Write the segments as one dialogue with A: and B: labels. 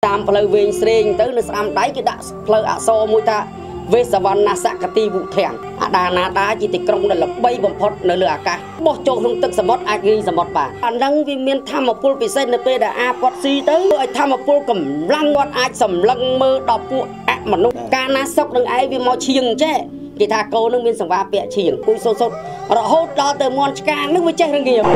A: tam phơi về sền tới nó sắm đáy cái đã phơi so môi ta về sờ văn na sạc cái ti vụ thèn đà na đá chỉ tiệt công là bay bom phật nơi lửa cả bỏ trộn trongตึกสมอดai ghiสมอดbàนั่งวิเมียนทำมาพูดไปเส้นในเปดาปอดซีเตอร์ไอ้ทำมาพูดกับลังวัดไอ้สำลังมือดอกปูมันนุการน่าซอกนึงไอ้วิมอเชียงเจ้กีตาโกนึงมีสังวาเปียเชียงคุยสดๆเราโหดเราเติมมอนชการนึกไม่ใช่เรื่องเกี่ยว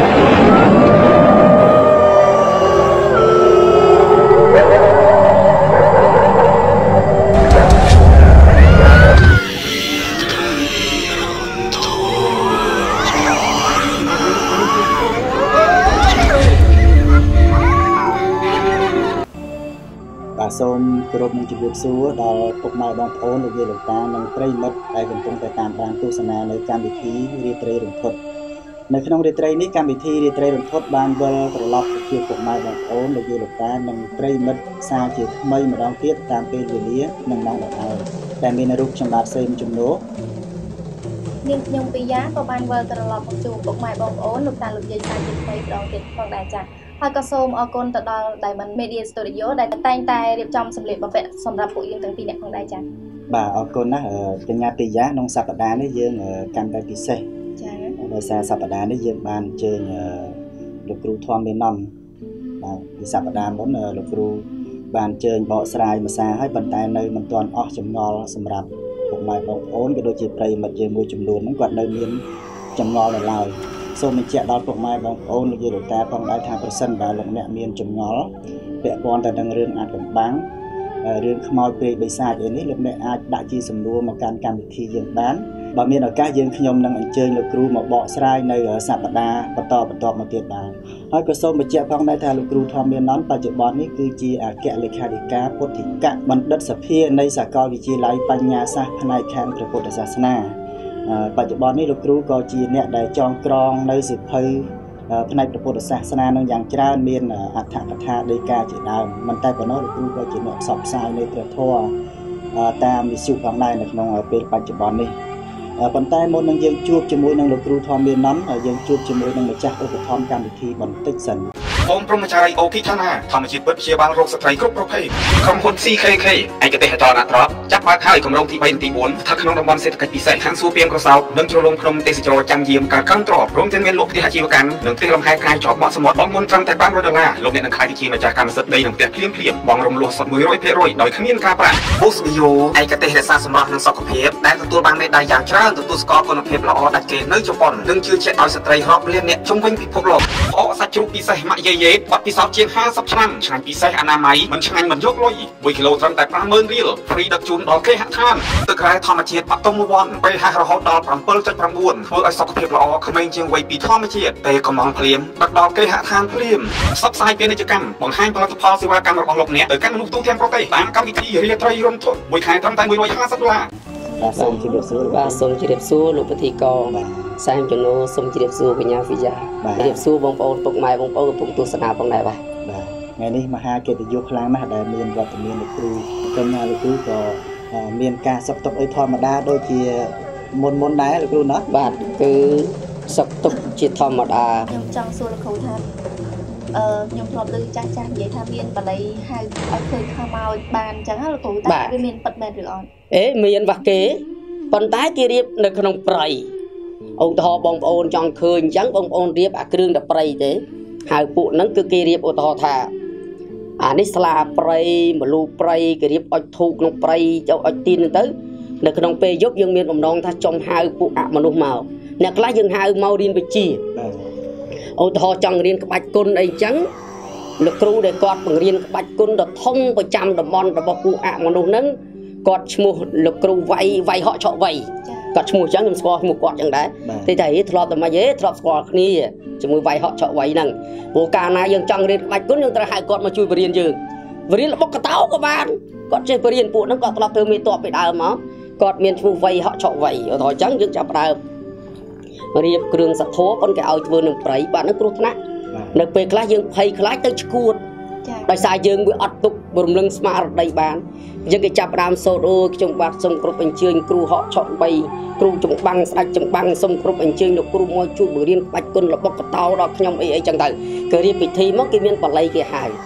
B: សូមគោរពនឹងជម្រាបសួរដល់ពុកម៉ែបងប្អូនលោកយាយលោកតានិងប្រិយមិត្តដែលកំពុងតែតាមដានទស្សនានៅកម្មវិធីរាត្រីរន្ធត់នៅក្នុងរាត្រីនេះកម្មវិធីរាត្រីរន្ធត់បានវិលត្រឡប់ទៅជួបពុកម៉ែបងប្អូនលោកយាយលោកតានិងប្រិយមិត្តសារជាថ្មីម្ដងទៀតតាមពេលវេលានិងម៉ោងដដែលតែមានរូបខ្ញុំបាទសេមជំនួសនាងខ្ញុំពីយ៉ាក៏បានវិលត្រឡប់មកជួបពុកម៉ែបងប្អូនលោកតាលោកយាយសារជាថ្មីម្ដងទៀតផងដែរចា៎ហើយក៏សូមអរគុណទៅដល់ Diamond Media Studio ដែលតែងតែរៀបចំសម្ភារបំពាក់សម្រាប់ពួកយើងទាំងពីរអ្នកផងដែរចា៎បាទអរគុណណាស់កញ្ញាពីយ៉ាក្នុងសប្តាហ៍នេះយើងកាន់តែពិសេសចា៎ដោយសារសប្តាហ៍នេះយើងបានអញ្ជើញលោកគ្រូធម្មមេណនបាទពីសប្តាហ៍មុនលោកគ្រូបានអញ្ជើញបកស្រាយភាសាហើយប៉ុន្តែនៅមិនទាន់អស់ចម្ងល់សម្រាប់ពុកម៉ែបងប្អូនក៏ដូចជាប្រិយមិត្តយើងមួយចំនួនហ្នឹងគាត់នៅមានចម្ងល់នៅឡើយសូមបញ្ជាក់ដល់ពុកម៉ែបងប្អូនលោកយាយលោកតាផងដែរថាប្រសិនបើលោកអ្នកមានចម្ងល់ពាក់ព័ន្ធទៅនឹងរឿងអាថ៌កំបាំងរឿងខ្មោចព្រាយបិសាចអីនេះលោកអ្នកអាចដាក់ជាសំណួរមកកាន់កម្មវិធីយើងបានបើមានឱកាសយើងខ្ញុំនឹងអញ្ជើញលោកគ្រូមកបកស្រាយនៅសប្តាហ៍បន្តមកទៀតបានហើយក៏សូមបញ្ជាក់ផងដែរថាលោកគ្រូធម្មមេណនបច្ចុប្បន្ននេះគឺជាអគ្គលេខាធិការពុទ្ធិកបណ្ឌិតសភានៃសាកលវិទ្យាល័យបញ្ញាសាស្ត្រផ្នែកខាងព្រះពុទ្ធសាសនាបច្ចុប្បន្ននេះលោកគ្រូក៏ជាអ្នកដែលចងក្រងនៅសិភៅផ្នែកព្រះពុទ្ធសាសនានឹងយ៉ាងច្រើនមានអត្ថកថាដីកាជាដើមមិនតែប៉ុណ្ណោះលោកគ្រូក៏ជាអ្នកផ្សព្វផ្សាយនៃព្រះធម៌តាមវិទ្យុផងដែរនៅក្នុងពេលបច្ចុប្បន្ននេះប៉ុន្តែមុននឹងយើងជួបជាមួយនឹងលោកគ្រូធម្មមេណនយើងជួបជាមួយនឹងម្ចាស់ឧបត្ថម្ភកម្មវិធីបន្តិចសិនអូមព្រមចារីអូគីឋានាធម្មជាតិពិតព្យាបាលរោគស្ត្រីគ្រប់ប្រភេទក្រុមហ៊ុន CKK ឯកទេសចរណ៍អត្រប់ចាប់បើកហើយគម្រោងទី3និងទី4ស្ថិតក្នុងតំបន់សេដ្ឋកិច្ចពិសេសខាងសួរពីមក្រសោបនិងជ្រលងក្នុងទេសចរចាំយាមការកាន់ទ្របព្រមទាំងមានលក់ផ្ទះអាជីវកម្មនិងផ្ទះលំហែកាយជាប់បោះសមុទ្របង់មុនត្រឹមតែ$500លោកអ្នកនឹងក្លាយជាម្ចាស់កម្មសិទ្ធិដីនិងផ្ទះភ្លាមបង់រំលោះសុទ្ធ 100% ដោយគ្មានការប្រាក់ Boost Bio ឯកទេសរក្សាសម្រស់និងសុខភាពដែលទទួលបានមេដាយយ៉ាងច្រើនទទួលស្គាល់គុណភាពល្អដាច់គេនៅជប៉ុននិងជឿជាក់ដោយស្ត្រីរាប់លានអ្នកជុំវិញពិភពលោកអកសាច់ជ្រូកពិសេសម៉ាក់យេយេបាត់ពិសោធន៍ជាង50ឆ្នាំឆ្ងាញ់ពិសេសអនាម័យមិនឆ្ងាញ់មិនយកលុយ1គីឡូត្រឹមតែ50000រៀលហ្វ្រីដឹកជូនដល់គេហដ្ឋានទឹករ៉ែធម្មជាតិបាក់តុំវ៉ាន់ពេលហះរហូតដល់ 7.9 ធ្វើឲ្យសុខភាពល្អក្មេងជាងវ័យពីធម្មជាតិពេលកំងភ្លាមដឹកដល់គេហដ្ឋានភ្លាមផ្សព្វផ្សាយពាណិជ្ជកម្មបង្ហាញផលិតផលសេវាកម្មរបស់លោកអ្នកទៅកាន់មនុស្សទូទាំងប្រទេសតាមកម្មវិធីរាត្រីរន្ធត់មួយខែត្រឹមតែ$150បាទសូមជម្រាបសួរបាទសូមជម្រាបសួរលោកពិធីករសែមជំនួសសូមជម្រាបសួរកញ្ញាវីយ៉ាជម្រាបសួរបងប្អូនពុកម៉ែបងប្អូនកំពុងទស្សនាផងដែរបាទថ្ងៃនេះមហាកិត្តិយសខ្លាំងណាស់ដែលមានវត្តមានលោកគ្រូកញ្ញាលោកគ្រូក៏មានការសុខទុក្ខអីធម្មតាដូចជាមុនដែរលោកគ្រូណាបាទគឺសុខទុក្ខជាធម្មតាខ្ញុំចង់សួរលោកគ្រូថាខ្ញុំធ្លាប់ឮចាស់និយាយថាមានបល័យហៅឲ្យឃើញខ្មោចបានអញ្ចឹងលោកគ្រូតែវាមានពិតមែនឬអត់មានវ៉ាគេប៉ុន្តែគេរៀបនៅក្នុងព្រៃឧទាហរណ៍បងប្អូនចង់ឃើញអញ្ចឹងបងប្អូនរៀបអាគ្រឿងតែព្រៃទេហើយពួកហ្នឹងគឺគេរៀបឧទាហរណ៍ថាអានេះស្លាព្រៃមលូព្រៃគេរៀបអុចធូបក្នុងព្រៃចុះអុចទីនទៅនៅក្នុងពេលយប់យើងមានបំណងថាចង់ហៅពួកអមនុស្សមកអ្នកខ្លះយើងហៅមករៀនវិជ្ជាឧទាហរណ៍ចង់រៀនក្បាច់គុណអីចឹងលោកគ្រូដែលគាត់បង្រៀនក្បាច់គុណដ៏ធំប្រចាំតំបន់របស់ពួកអមនុស្សហ្នឹងគាត់ឈ្មោះលោកគ្រូវៃហក់ឆក់វៃគាត់ឈ្មោះចឹងខ្ញុំស្គាល់ឈ្មោះគាត់ចឹងដែរតែធ្លាប់តែមិនទេធ្លាប់ស្គាល់គ្នាជាមួយវៃហក់ឆក់វៃហ្នឹងព្រោះកាលណាយើងចង់រៀនក្បាច់គុណយើងត្រូវហៅគាត់មកជួយបរៀនយើងបរៀនរបស់កតោក៏បានគាត់ចេះបរៀនពួកហ្នឹងគាត់ធ្លាប់ធ្វើមេតបពីដើមមកគាត់មានឈ្មោះវៃហក់ឆក់វៃឧទាហរណ៍ចឹងយើងចាប់ដើមរៀបគ្រឿងសធោប៉ុន្តែឲ្យធ្វើនឹងព្រៃបាទនឹងគ្រោះថ្នាក់នៅពេលខ្លះយើងភ័យខ្លាចទៅឈួតដោយសារយើងវាអត់ទុករំលឹងស្មារតីបានយើងគេចាប់ដើមសូត្រអូខ្ញុំបាទសូមគ្រប់អញ្ជើញគ្រូហក់ឆក់វៃគ្រូចម្បាំងស្ដេចចម្បាំងសូមគ្រប់អញ្ជើញលោកគ្រូមកជួយបង្រៀនក្បាច់គុណរបស់កតោដល់ខ្ញុំអីចឹងទៅគេរៀបពិធីមកគេមានបល័យគេហៅ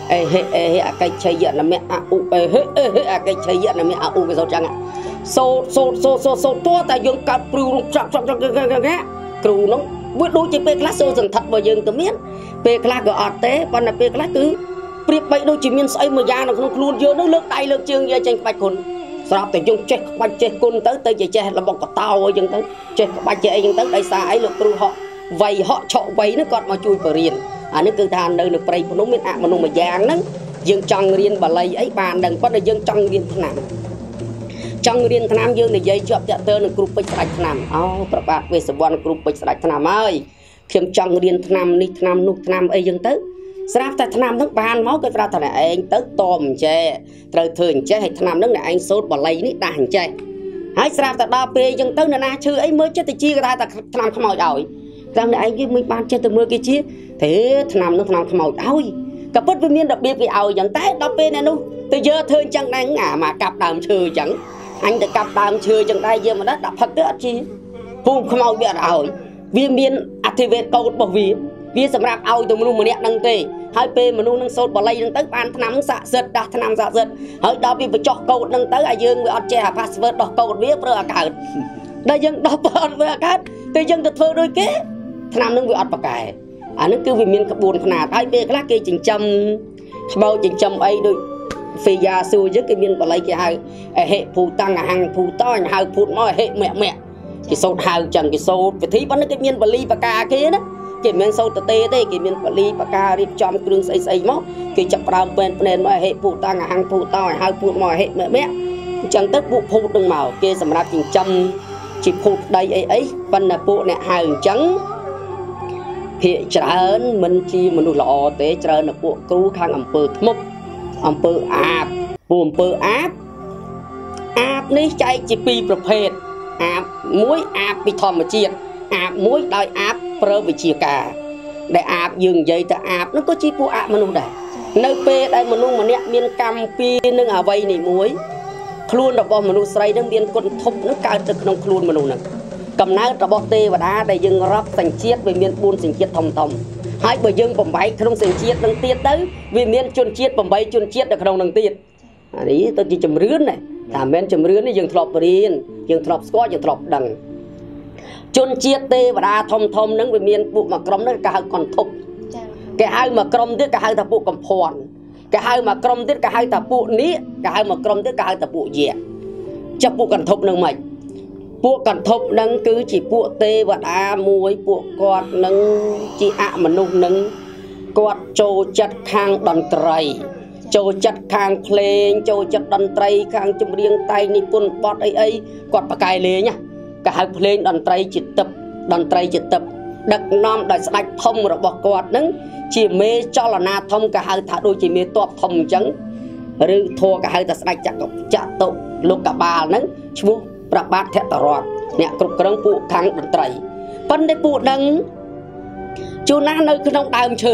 A: ê à cái chơi giận là mẹ à u ê à cái chơi giận là mẹ à u cái sao chẳng ạ số tua tại dương cặp cừu trong cái cừu nó biết đôi chỉ pe class số dần thật vào dương tụi miến pe class có ọt té còn là pe class cứ priệp bay đôi chỉ miến say mà da nó không luôn dương nó lướt tay lướt chương ra tranh bạch cồn sạp tại dương chết bạch chết cồn tới chết là bọc cả tao ở dương tới chết bạch chết dương tới đây xa ấy lục cừu họ vầy họ chọn vầy nó còn mà chui vào riêng nó cứ than nơi được bày nó miền mà nó mà giang nó dương trong riêng bà lấy ấy bàn đừng có là dương trong riêng trong riêng nam dương này dây chọp chợ tơ được group bích sạch nam các bạn về sự quan group bích sạch nam ơi khiêm trong riêng nam nít nam nút nam ấy dương tới sáp tại nam nước bàn máu cái ra thằng này anh tới tôm chè trời thường chè hay nam nước này anh sốt bà lấy nít đàn chè hãy sáp tại đa pe dương tới là na chưa ấy mới chết thì chia cái ta nam không mỏi rồi rằng này anh cái mình ban chơi từ mưa cái chia thế nam nước nam không mỏi ôi cặp bất với miên đặc biệt vì ảo chẳng té đa pe này luôn từ giờ thôi chẳng đang ngả mà cặp đàm chừ chẳng anh đã cặp đàm chừ chẳng đây giờ mà đất đập thật đó chi phun không mỏi bị ảo viên miên activate câu bảo vì sầm rạp ao từ mông mà nẹt đăng tê hai pe mà nung nâng sốt bỏ lây nâng tới ban năm xạ giật đặt năm xạ giật hơi đó bị phải cho câu nâng tới ai dương với che password đọc câu biết rồi cả đây dân đọc với cả từ dân từ thơ đôi kế năm nâng với ọt bạc cài nó cứ vì miền các buồn khả hai pe các cái chỉnh châm bao chỉnh châm ấy đôi phi gia sư với cái miền bỏ lây cái hai hệ phù tăng hàng phù to hai phù mỏi hệ mẹ cái sốt hai chẳng cái sốt phải thấy bắn cái miền bỏ ly bạc cà kia đó cái miền sâu tê đây cái miền bali bạc ca đi chom kêu say máu cái chập rau bên mà hệ phụ ta hàng phụ to hai phụ mà hệ mẹ chẳng tất phụ phụ đừng màu kia sầm rạp chỉnh châm chỉ phụ đây ấy phần là phụ này hàng trắng hiện trơn mình chi mình lọ té trơn là phụ cứu khang ẩm pơ áp buồn pơ áp ní chạy chỉ piประเภทáp muối áp bị thòm mà chiết áp muối đòi áp pro bị chia cả để áp dừng dây ta áp nó có chi phụ áp mà nung đây nơi pe đây mà nung mà nẹt miên cam pi nâng à vây này muối luôn đọc bom mà nung say nâng miên con thục nó cao từ nông luôn mà nung nè cầm nát đọc bom tê và đá đây dừng rắp thành chiết về miên buôn thành chiết thòng hai bờ dừng bầm bãi không thành chiết nâng tiết tới vì miên chôn chiết bầm bãi chôn chiết được không nâng tiết đấy tôi chỉ chấm rướn này làm bên chấm rướn này dừng thọp riêng dừng thọp squat dừng thọp đằng chôn chiết tê và đa thom nâng về miền phụ mà crom nó cả hai còn thục cái hai mà crom tiếc cả hai thằng phụ cầm phòn cái hai mà crom tiếc cả hai thằng phụ ní cái hai mà crom tiếc cả hai thằng phụ dẻ cho phụ cần thục nâng mày phụ cần thục nâng cứ chỉ phụ tê và đa muối phụ quạt nâng chỉ mà nung nâng quạt trâu chặt khang đòn trầy trâu chặt khang pleng trâu chặt đòn trầy khang chum riêng tay ní quân bọt ấy quạt bạc cài lê nhá cả hai pleng đòn trầy chỉ tập đặc nom đại sạch thông rồi bọc quạt nâng chỉ mê cho là na thông cả hai thả đôi chỉ mê toạp thông trắng rư thua cả hai ta sạch chặt tụ lục cả bà nâng chú bạc bát thẹt tờ rọt nè cục căng phụ khang đòn trầy phân để phụ nâng chú na nơi không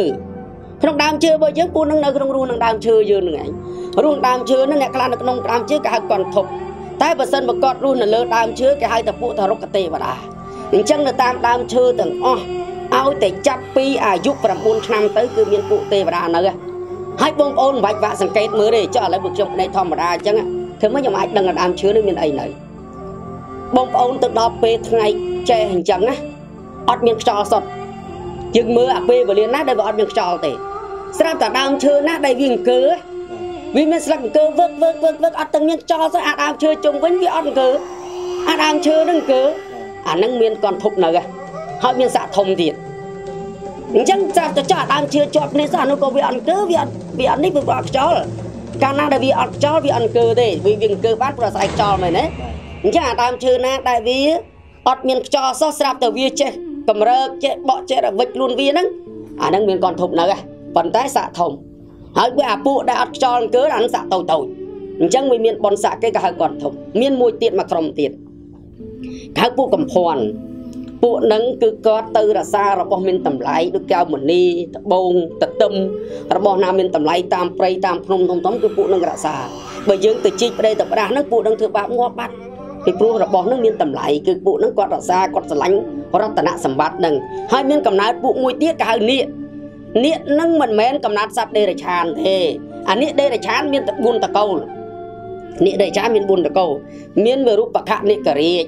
A: đam chưa bao giờ phụ nâng nơi không ru nâng đam chưa giờ này ru đam chưa nó nè cái là nông đam chưa cả hai còn thục tại bờ sân bờ cọt luôn là lơ đam chưa cái hai tập phụ thà rốc cái tê và đà những chân là tam đam chưa từng ao để chắp pi giúp làm 4 năm tới cứ miền phụ tê và đà nữa hai bông ôn vạch vạ sang kết mới để cho lại vực trong này thòm và đà chăng thế mới nhầm ai đừng là đam chưa đến miền ấy này bông ôn từ đó pe ngày che hình trắng á ọt miền trò sọt chừng mưa pe và liền nát đây vào ọt miền trò tê sao ta đam chưa nát đây viên cớ vì mình sẵn cơ vớt ở từng nhân cho ra Adam chơi chung với vì ăn cơ Adam chơi nâng cơ nâng miền còn thục nữa hỏi miền xạ thông thiệt chẳng sao cho Adam chơi cho nên sao nó có vì ăn cơ vì ăn đi vừa ăn cho cả năng là vì ăn cho vì ăn cơ thế vì viên cơ bát vừa sai cho mày đấy chẳng Adam chơi na đại vì ở miền cho sao sạp từ vi chơi cầm rơ chơi bọ chơi là vịt luôn vi nâng nâng miền còn thục nữa phần tái xạ thông hỏi quê phụ đã cho cớ ăn xạ tàu chẳng vì miền bòn xạ cái cả còn thùng miền môi tiện mà không tiện các phụ cầm phòn phụ nâng cứ có tư là xa rồi bọn mình tầm lại được cao một ni bông tật tâm rồi bọn nào mình tầm lại tam prey tam phông thông thống cứ phụ nâng ra xa bởi dương từ chi đây tập ra nó phụ nâng thư bạc ngó bắt thì phụ rồi bọn nó miền tầm lại cứ phụ nâng quạt ra xa quạt lánh hoặc là tận nạ sầm bát nâng hai miền cầm nát phụ môi tiết cả ni niệm nâng mình men cầm nát sắt đây là chán thế niệm đây là chán miên buồn ta câu niệm đây chán miên buồn ta câu miên về rúp bạc hạ niệm cà riết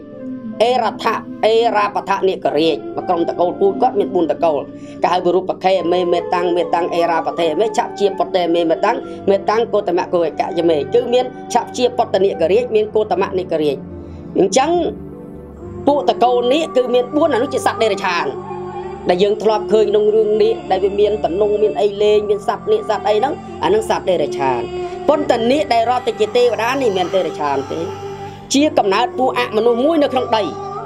A: era patha niệm cà riết mà công ta câu pui quát miên buồn ta câu cả hai về rúp bạc khe mê tăng era patha mê chạm chia bọt đề mê tăng cô ta mẹ cô cả cho mê chứ miên chạm chia bọt ta niệm cà riết miên cô ta mẹ niệm cà riết nhưng chẳng phụ ta câu niệm cứ miên buồn là nó chỉ sắt đây là chán đại dương thọp khơi nông rương ní đại việt miền tận nông miền ấy lên miền sạt ní sạt ấy đó năng sạt đây là tràn con tận ní đại ro tây chỉ tê và đá ní miền tây là tràn thế chia cầm nát phụ mà nó mũi nó không đầy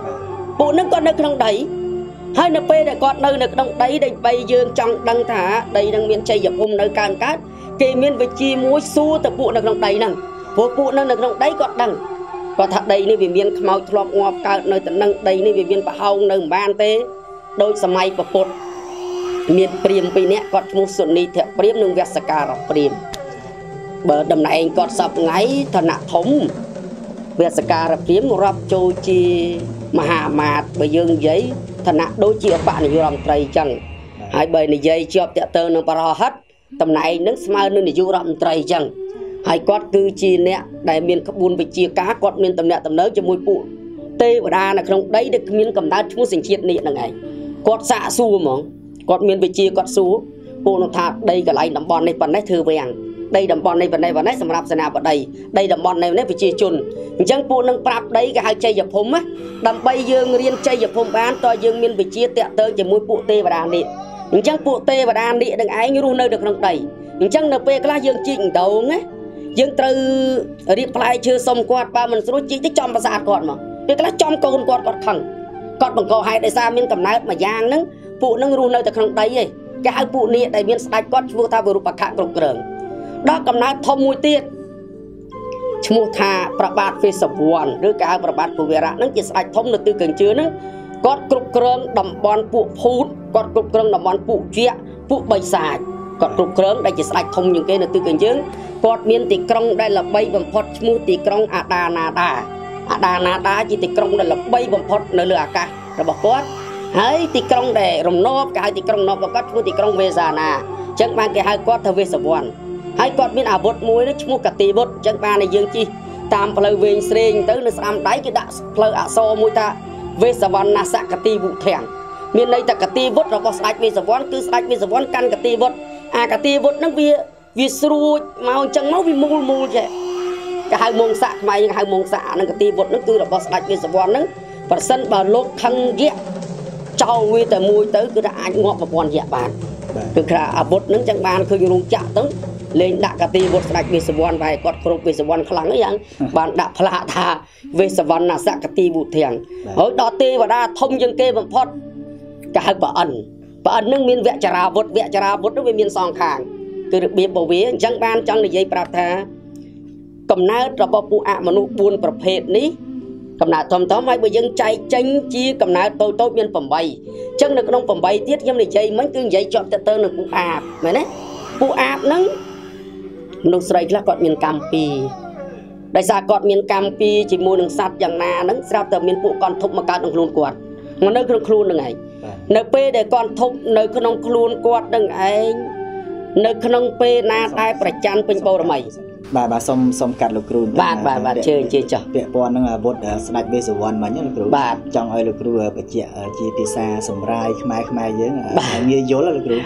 A: phụ nó con nó không đầy hai nó pe để con nơi nó không đầy đây bay dương trong đăng thả đây đang miền tây dập hôm nơi can cát kề miền về chi mũi xu tập phụ nó không đầy nằng phụ nó không đầy con đằng còn thật đây ní vì miền màu thọp ngọt cao nơi tận năng đây ní vì miền bạc hồng nơi ban tê đôiสมัยประพุทธมีเปรียมปีนี้ก็มุสุนีเถเปรียมหนึ่งเวสการเปรียมเบอร์ดำเองก็สับไงถนัดถมเวสการเปรียมรับโจจีมหามาตไปยืงยัยถนัดโดยจีอปะในยุโรปไตรจังหายใบในยัยจอบเตะเตอร์นปรหัตตำไหนนึกสมานึกในยุโรปไตรจังหายกอดคือจีเนี่ยได้มีขบวนไปจีก้ากอดมีตำแหน่งตำเนื้อจะมวยปูเตวดานะครองได้เด็กมีกำนัดชั่วสิ่งเชียดนี่นั่งไงกอดสะสู้หมองกอดมีไปจีกอดสู้ปูนธาได้กับไรดำบอลในปันได้เธอไปยังได้ดำบอลในปันได้ปันได้สำหรับสนามปันได้ดำบอลในปันได้ไปจีจุนจังปูนังปรับได้กับหายใจหยับผมะดำไปยืงเรียนใจหยับผมบ้านต่อยืงมีไปจีเตะเตอจะมวยปูเตวดานี่จังปูเตวดานี่ดังไอ้ยูรู้nơi được năng đầyจังเนเปกล้ายืงจีงđầuงะยืงตรึเรียบปลายเชื่อสมกอดบ้ามันรู้จีที่จอมประสาทก่อนมั้งเด็กละจอมโกนกอดขังกอดบังกอให้ได้ซามีนกำนัดมายางนึงปู่นึงรู้ในแต่ครั้งใดเลยแกให้ปู่นี่ได้มีนสายกอดชูท่าบรุปะขะกรุกเกริงดอกกำนัดทอมมวยเตี้ยชูท่าประบาดเฟสบวนหรือการประบาดปู่เวระนั่งจิตสายทอมในตื้อเกินเชื้อนึงกอดกรุกเกริงดำบอลปู่พูดกอดกรุกเกริงดำบอลปู่เจี๊ยปู่ใบสายกอดกรุกเกริงได้จิตสายทอมอย่างเกในตื้อเกินเชื้อกอดมีนตีกรงได้ละใบบำพดชูตีกรงอาดานาดาดานาดาจีติกรงได้ละใบบำพดในเรืออากาศระบบกอดให้ติกรงได้รำนอบกายติกรงนอบก็ชูติกรงเวสานาจังบางแกให้กอดทเวสบวนให้กอดมีอาบดมวยนึกชูกติบดจังบางในยืงจีตามเพลเวงเสรงตื้อในสามได้ก็ได้เพลอโซมวยตาเวสวรรณสักติบุแทงมีในตะกติบดเราก็สไลด์เวสวรรณคือสไลด์เวสวรรณกันกติบดกติบดนั่งวิสรูมาจังเมาวิมูลใช่ก็ให้มงสะไม่ยังให้มงสะนั่งกติบดนั่นคือเราก็สไลด์เวสวรรณนั่งประสันบาลกขังเยะเจ้าวิแต่มวยตื้อคือได้งอกมาบอลเยะบานคือคราบดนั่งจังบานคือยุงจ่าตึ้งเล่นดักกติบดสไลด์เวสวรรณไปกอดครบเวสวรรณคลังก็ยังบานดักพระธาเวสวรรณสักติบุแทงเฮ้ยดอตีว่าได้ทมยังเกบังพอดก็ให้บาอันนั่งมีเวจราบดนั่งมีสองข้างคือเบียบเวียจังบานจังในยัยปราบธากำเนิดระบบปูอะมนุษย์บุญประเภทนี้กำเนิดทำให้ไปยังใจจังจีกำเนิดโตมีนผมใบจังในขนมผมใบเทียบยังในยัยมันคือยัยจอบเตอร์หนึ่งปูอาบไหมเนี่ยปูอาบนั้นมนุษย์ใส่ละกอดมีนกำปีได้สากอดมีนกำปีจีมูหนึ่งสัตว์อย่างนานั้นสำหรับแต่มีนปูก่อนทุบมาการองคลูนกวดมันนึกองคลูนยังไงในเป้ได้ก่อนทุบในขนมคลูนกวดยังไงในขนมเปนาได้ประจันเป็นโบราณใหม่
B: bà xôm cắt lục cừu
A: bà chơi cho
B: tiệm pon nó là bột snack bê sầu vòn mà nhớ lục cừu bà trong hơi lục cừu bị chè chi pizza sầm rai khai dưới như dối là lục cừu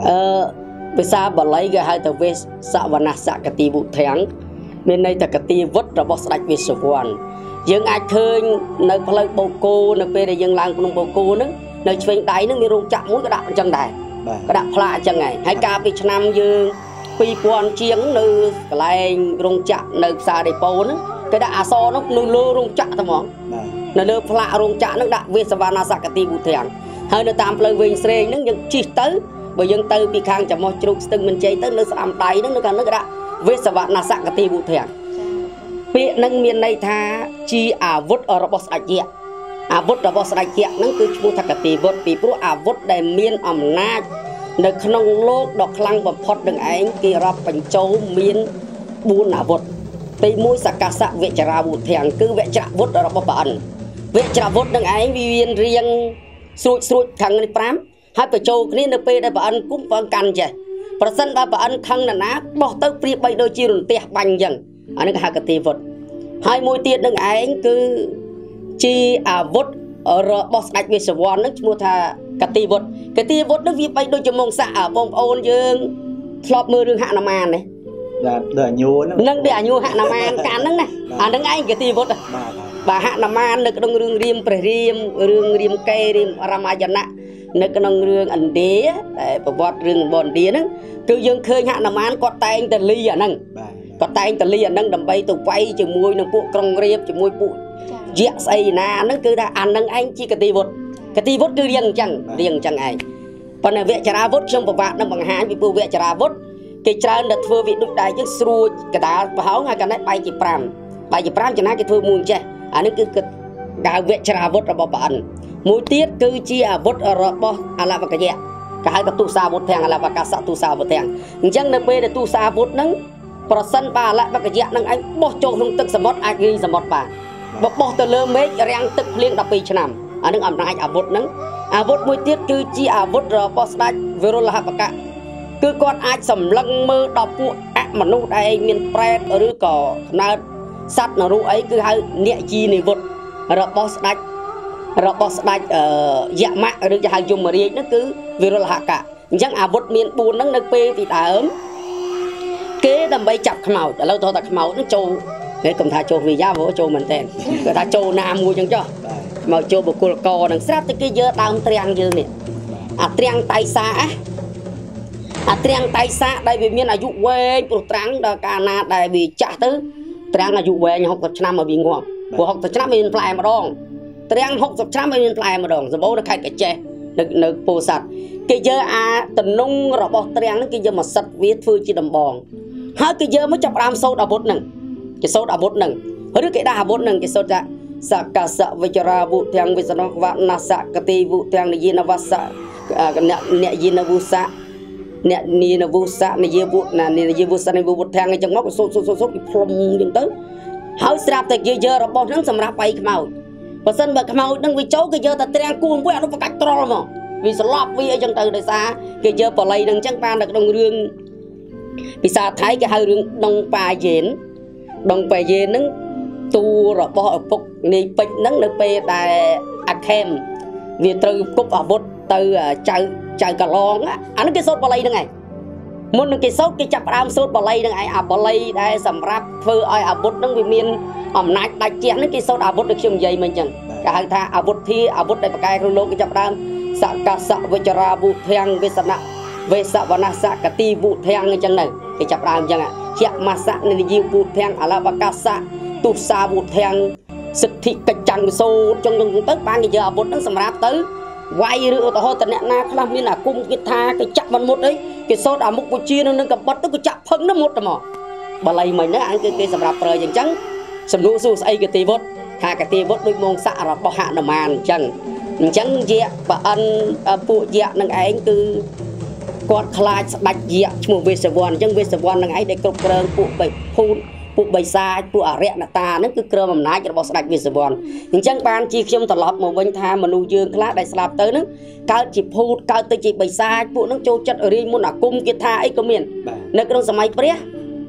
A: pizza bà lấy cái hai tờ vê sạ và nát sạ cái tì bụt thèn nên đây là cái tì vớt là bột snack bê sầu vòn dương ai khơi nơi plei bầu cô nơi pe để dương lang con bầu cô nữa nơi chuyên đáy nóมี rung chạm mũi cái đạn chân đài cái đạn pha chân này hai ca bị năm dươngปีปอนเชียงนึกแรงรงจักนึกซาเดโปนcái đạ so nó lơ rung chạ thôi mỏng nó lơ phạ rung chạ nó đạ về savana sạc ti bụt thèn hơi nó tam plei về sre nóยังchỉ tới bởi dân tới bị khang chậm một chút từng mình chơi tới nó làm tay nó còn nó cái đạ về savana sạc ti bụt thèn bị nâng miền này tha chi vút ở robot sạch nhẹ vút robot sạch nhẹ nó cứ mua thạc ti vút bị pro vút để miền naในขนมโลกดอกคลังบำพดดังไอ้กีรับเป็นโจมีนบูนาบดตีมุ้ยสักกะสะเวจราบุตรแทงคือเวจราบุตรเราปะอันเวจราบุตรดังไอ้วิเวียนเรียงสุดทางในพราม hai phải châu cái này pe đây bà ăn cũng vẫn căn chứ bà sân bà ăn khăng là ná bỏ tới pri bay đôi chi rồi tẹt bành dần anh cái hai cái tì vật hai môi tiền đừng anh cứ chi vốt ở boss đại về swan nó mua tha cái tì vật nó vi bay đôi cho mông xạ bông ôn dương lọp mưa đường hạ nam an này
B: để nhô nó
A: nâng để nhô hạ nam an cán nâng này nâng anh cái tì vật bà hạ nam an nó đông rương riêm cây riêm ramayana nó cái nông rương ảnh đế bà vọt rương bòn đế nó cứ dương khơi hạ nam an có tay anh tần ly à nâng có tay anh tần ly à nâng đầm bay tụ quay chỉ mùi nó bộ công riệp chỉ mùi bộ dẹt xây na nó cứ đã ăn nâng anh chỉ cái tì vốt cứ riêng chẳng ai còn là vẽ trà vốt trong bà nó bằng hai bị bù vẽ trà vốt cái trà nó thưa vị đục đại chứ xua cái đá báo ngay cái này bay chỉ pram cho nó cái thưa muôn che nó cứ cái vẽ trà vốt là bà bạn mỗi tiết cứ chi vốt ở bo là bà cái gì cả hai cái tu sa vốt thang là bà cả sa tu sa vốt thang chẳng được về để tu sa vốt nắng sân bà lại bà cái gì nắng anh bỏ trộn trongទឹកsầm mót ai ghi sầm mót bà bỏ từ lơ mấy răngទឹកliên đập bì chnam nó ẩm nai vốt nắng vốt mỗi tiết cứ chi vốt rồi bỏ sạch về rồi là bà cả cứ con ai sầm lăng mơ đọc phụ mà nô đây miền pret ở rư cỏ na sắt nó ru ấy cứ hai nhẹ chi này vốt rồi bỏ sạch dạ mạ được cho hai dùng mà đi nó cứ về rồi là cả chẳng vốt miền buồn nắng nước pe thì đã ấm kế đầm bay chặt màu đã lâu thôi ta màu nó trâu cái cầm thà trâu vì giá vỗ trâu mình tên người ta trâu nam mua chẳng cho màu trâu một cô cò đằng sát tới cái dơ đam triang dơ nè triang tay xa đây vì miền là dụ quê của trắng đó cả na đây vì chả tới triang là dụ quê nhưng học tập năm ở bị ngon của học tập năm mình phải mà đong triang học tập năm mình phải mà đong rồi bố nó khai cái chè được bồ sạt cái dơ tình nung rồi bỏ triang nó cái dơ mà sạch viết phương chỉ đầm bòn hai cái dơ mới chọc làm sâu đào bột nằng cái sâu đào bột nằng hơi cái đào bột nằng cái sâu ra sa cả sa với ra vụ thang với nó vạn na sa cái tì vụ thang này na vasa nè na vụ sa nè na vụ sa nè vụ na nè vụ sa nè vụ thang này trong móc sốt cái plom những tới hơi sạp tại cái dơ rồi bỏ nó sầm rạp bay màu và sân bờ màu đang vì chấu cái dơ ta triang cuồng quẹo nó phải cách to mà vì sợ lọp vì ở trong từ đây xa cái dơ bỏ lấy đằng trắng ban được đồng rương vì sao thấy cái hai rương đồng bài dền nó tu rồi bỏ phục này bệnh nắng được pe đại kem vì từ cúp ở bột từ chạy cả lon á anh cái sốt bỏ lấy đằng này muốn cái sốt cái chập ram sốt bỏ lấy đằng này bỏ lấy đây sầm rap phơi ở bột nó vì miền nát đại chén nó cái sốt ở bột được chừng dây mình chẳng cả hai tha bột thi bột đây cái rồi lô cái chập ram sa cả sa với ra vụ thang với sẵn về sa và na sa cả ti vụ thang chẳng này cái chập ram chẳng ạ chẹt mà sa này gì vụ thang là và cả sa tu sa vụ thang sự thị cái chẳng sâu trong tất ban cái giờ bột nó sầm ráp tới quay rượu tao tận nè na làm như là cung cái tha cái chặt văn một đấy cái sốt ở một cái chia nó cầm bắt tới cái chặt phấn nó một rồi mà bà lấy mình nó ăn cái sầm ráp rồi chẳng trắng sầm nụ su say cái tì vót hai cái tì vót đôi mông xạ là bỏ hạ nằm màn chẳng dẹt và ăn phụ dẹt năng ấy cứ quạt khai bạch dẹt một về sài gòn năng ấy để cột cờ phụ bảy phun phụ bảy xa phụ ở rẽ ta nó cứ cờ mầm nái cho bỏ sạch về sài gòn chẳng ban chi trong tập lọp một bên tha mà nuôi dương khá đại sạp tới nó cao chỉ phụ cao tới chỉ bảy xa phụ nó trâu chất ở đây muốn là cung kia tha ấy có miền nơi cái đông máy bría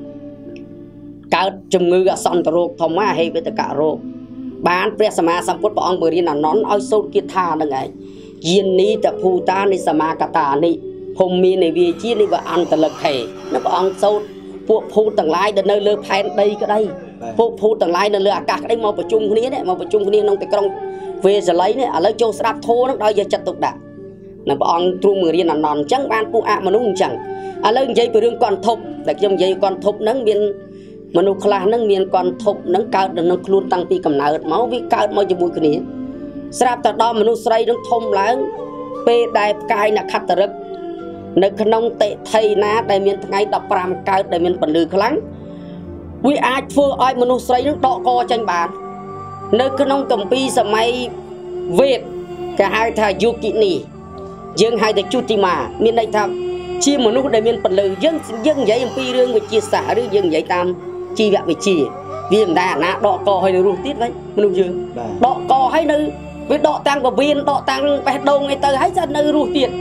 A: cao chùm ngư son tàu thòng má hay với tất cả rồi bán vé sama sam phút bọn bữa đi là nón oi sốt kia tha là ngày yên ní tập phu ta ní sama kata ní hôm mi này vì chi ní và ăn tật lực thể nó bọn sốt phu tầng lái đến nơi lơ phèn đây cái đây phu tầng lái đến lơ cả cái đây mau tập trung cái này mau tập trung cái này nông cái công về giờ lấy này ở lấy châu sáp thô nó đòi giờ chặt tục đã là bọn tru mười đi là nón trắng ban phu mà nó không chẳng ở lấy dây về đường còn thục để trong dây còn thục nắng biên mà nó khla nâng miền còn thục nâng cao được nâng luôn tăng pi cầm nợ máu vì cao mau cho bụi cái này sạp ta đo mà nó say nó thông láng pe đại cài là khát tật nơi khăn ông tệ thầy ná đại miền ngày đập ram cao đại miền bẩn lư kháng vì ai phơi ai mà nó say nó đọ co tranh bàn nơi khăn ông cầm pi sầm may Việt cả hai thà du kỵ nỉ dương hai thà chu ti mà miền đây tham chi mà nó đại miền bẩn lư dân vậy em pi riêng về chia sẻ riêng dân vậy tam chi vậy về chi vì người ta na đọ co hay là tiết đấy mình đọ co hay nơi với đọ tăng của viên đọ tăng bẹt đầu người ta hãy ra nơi tiền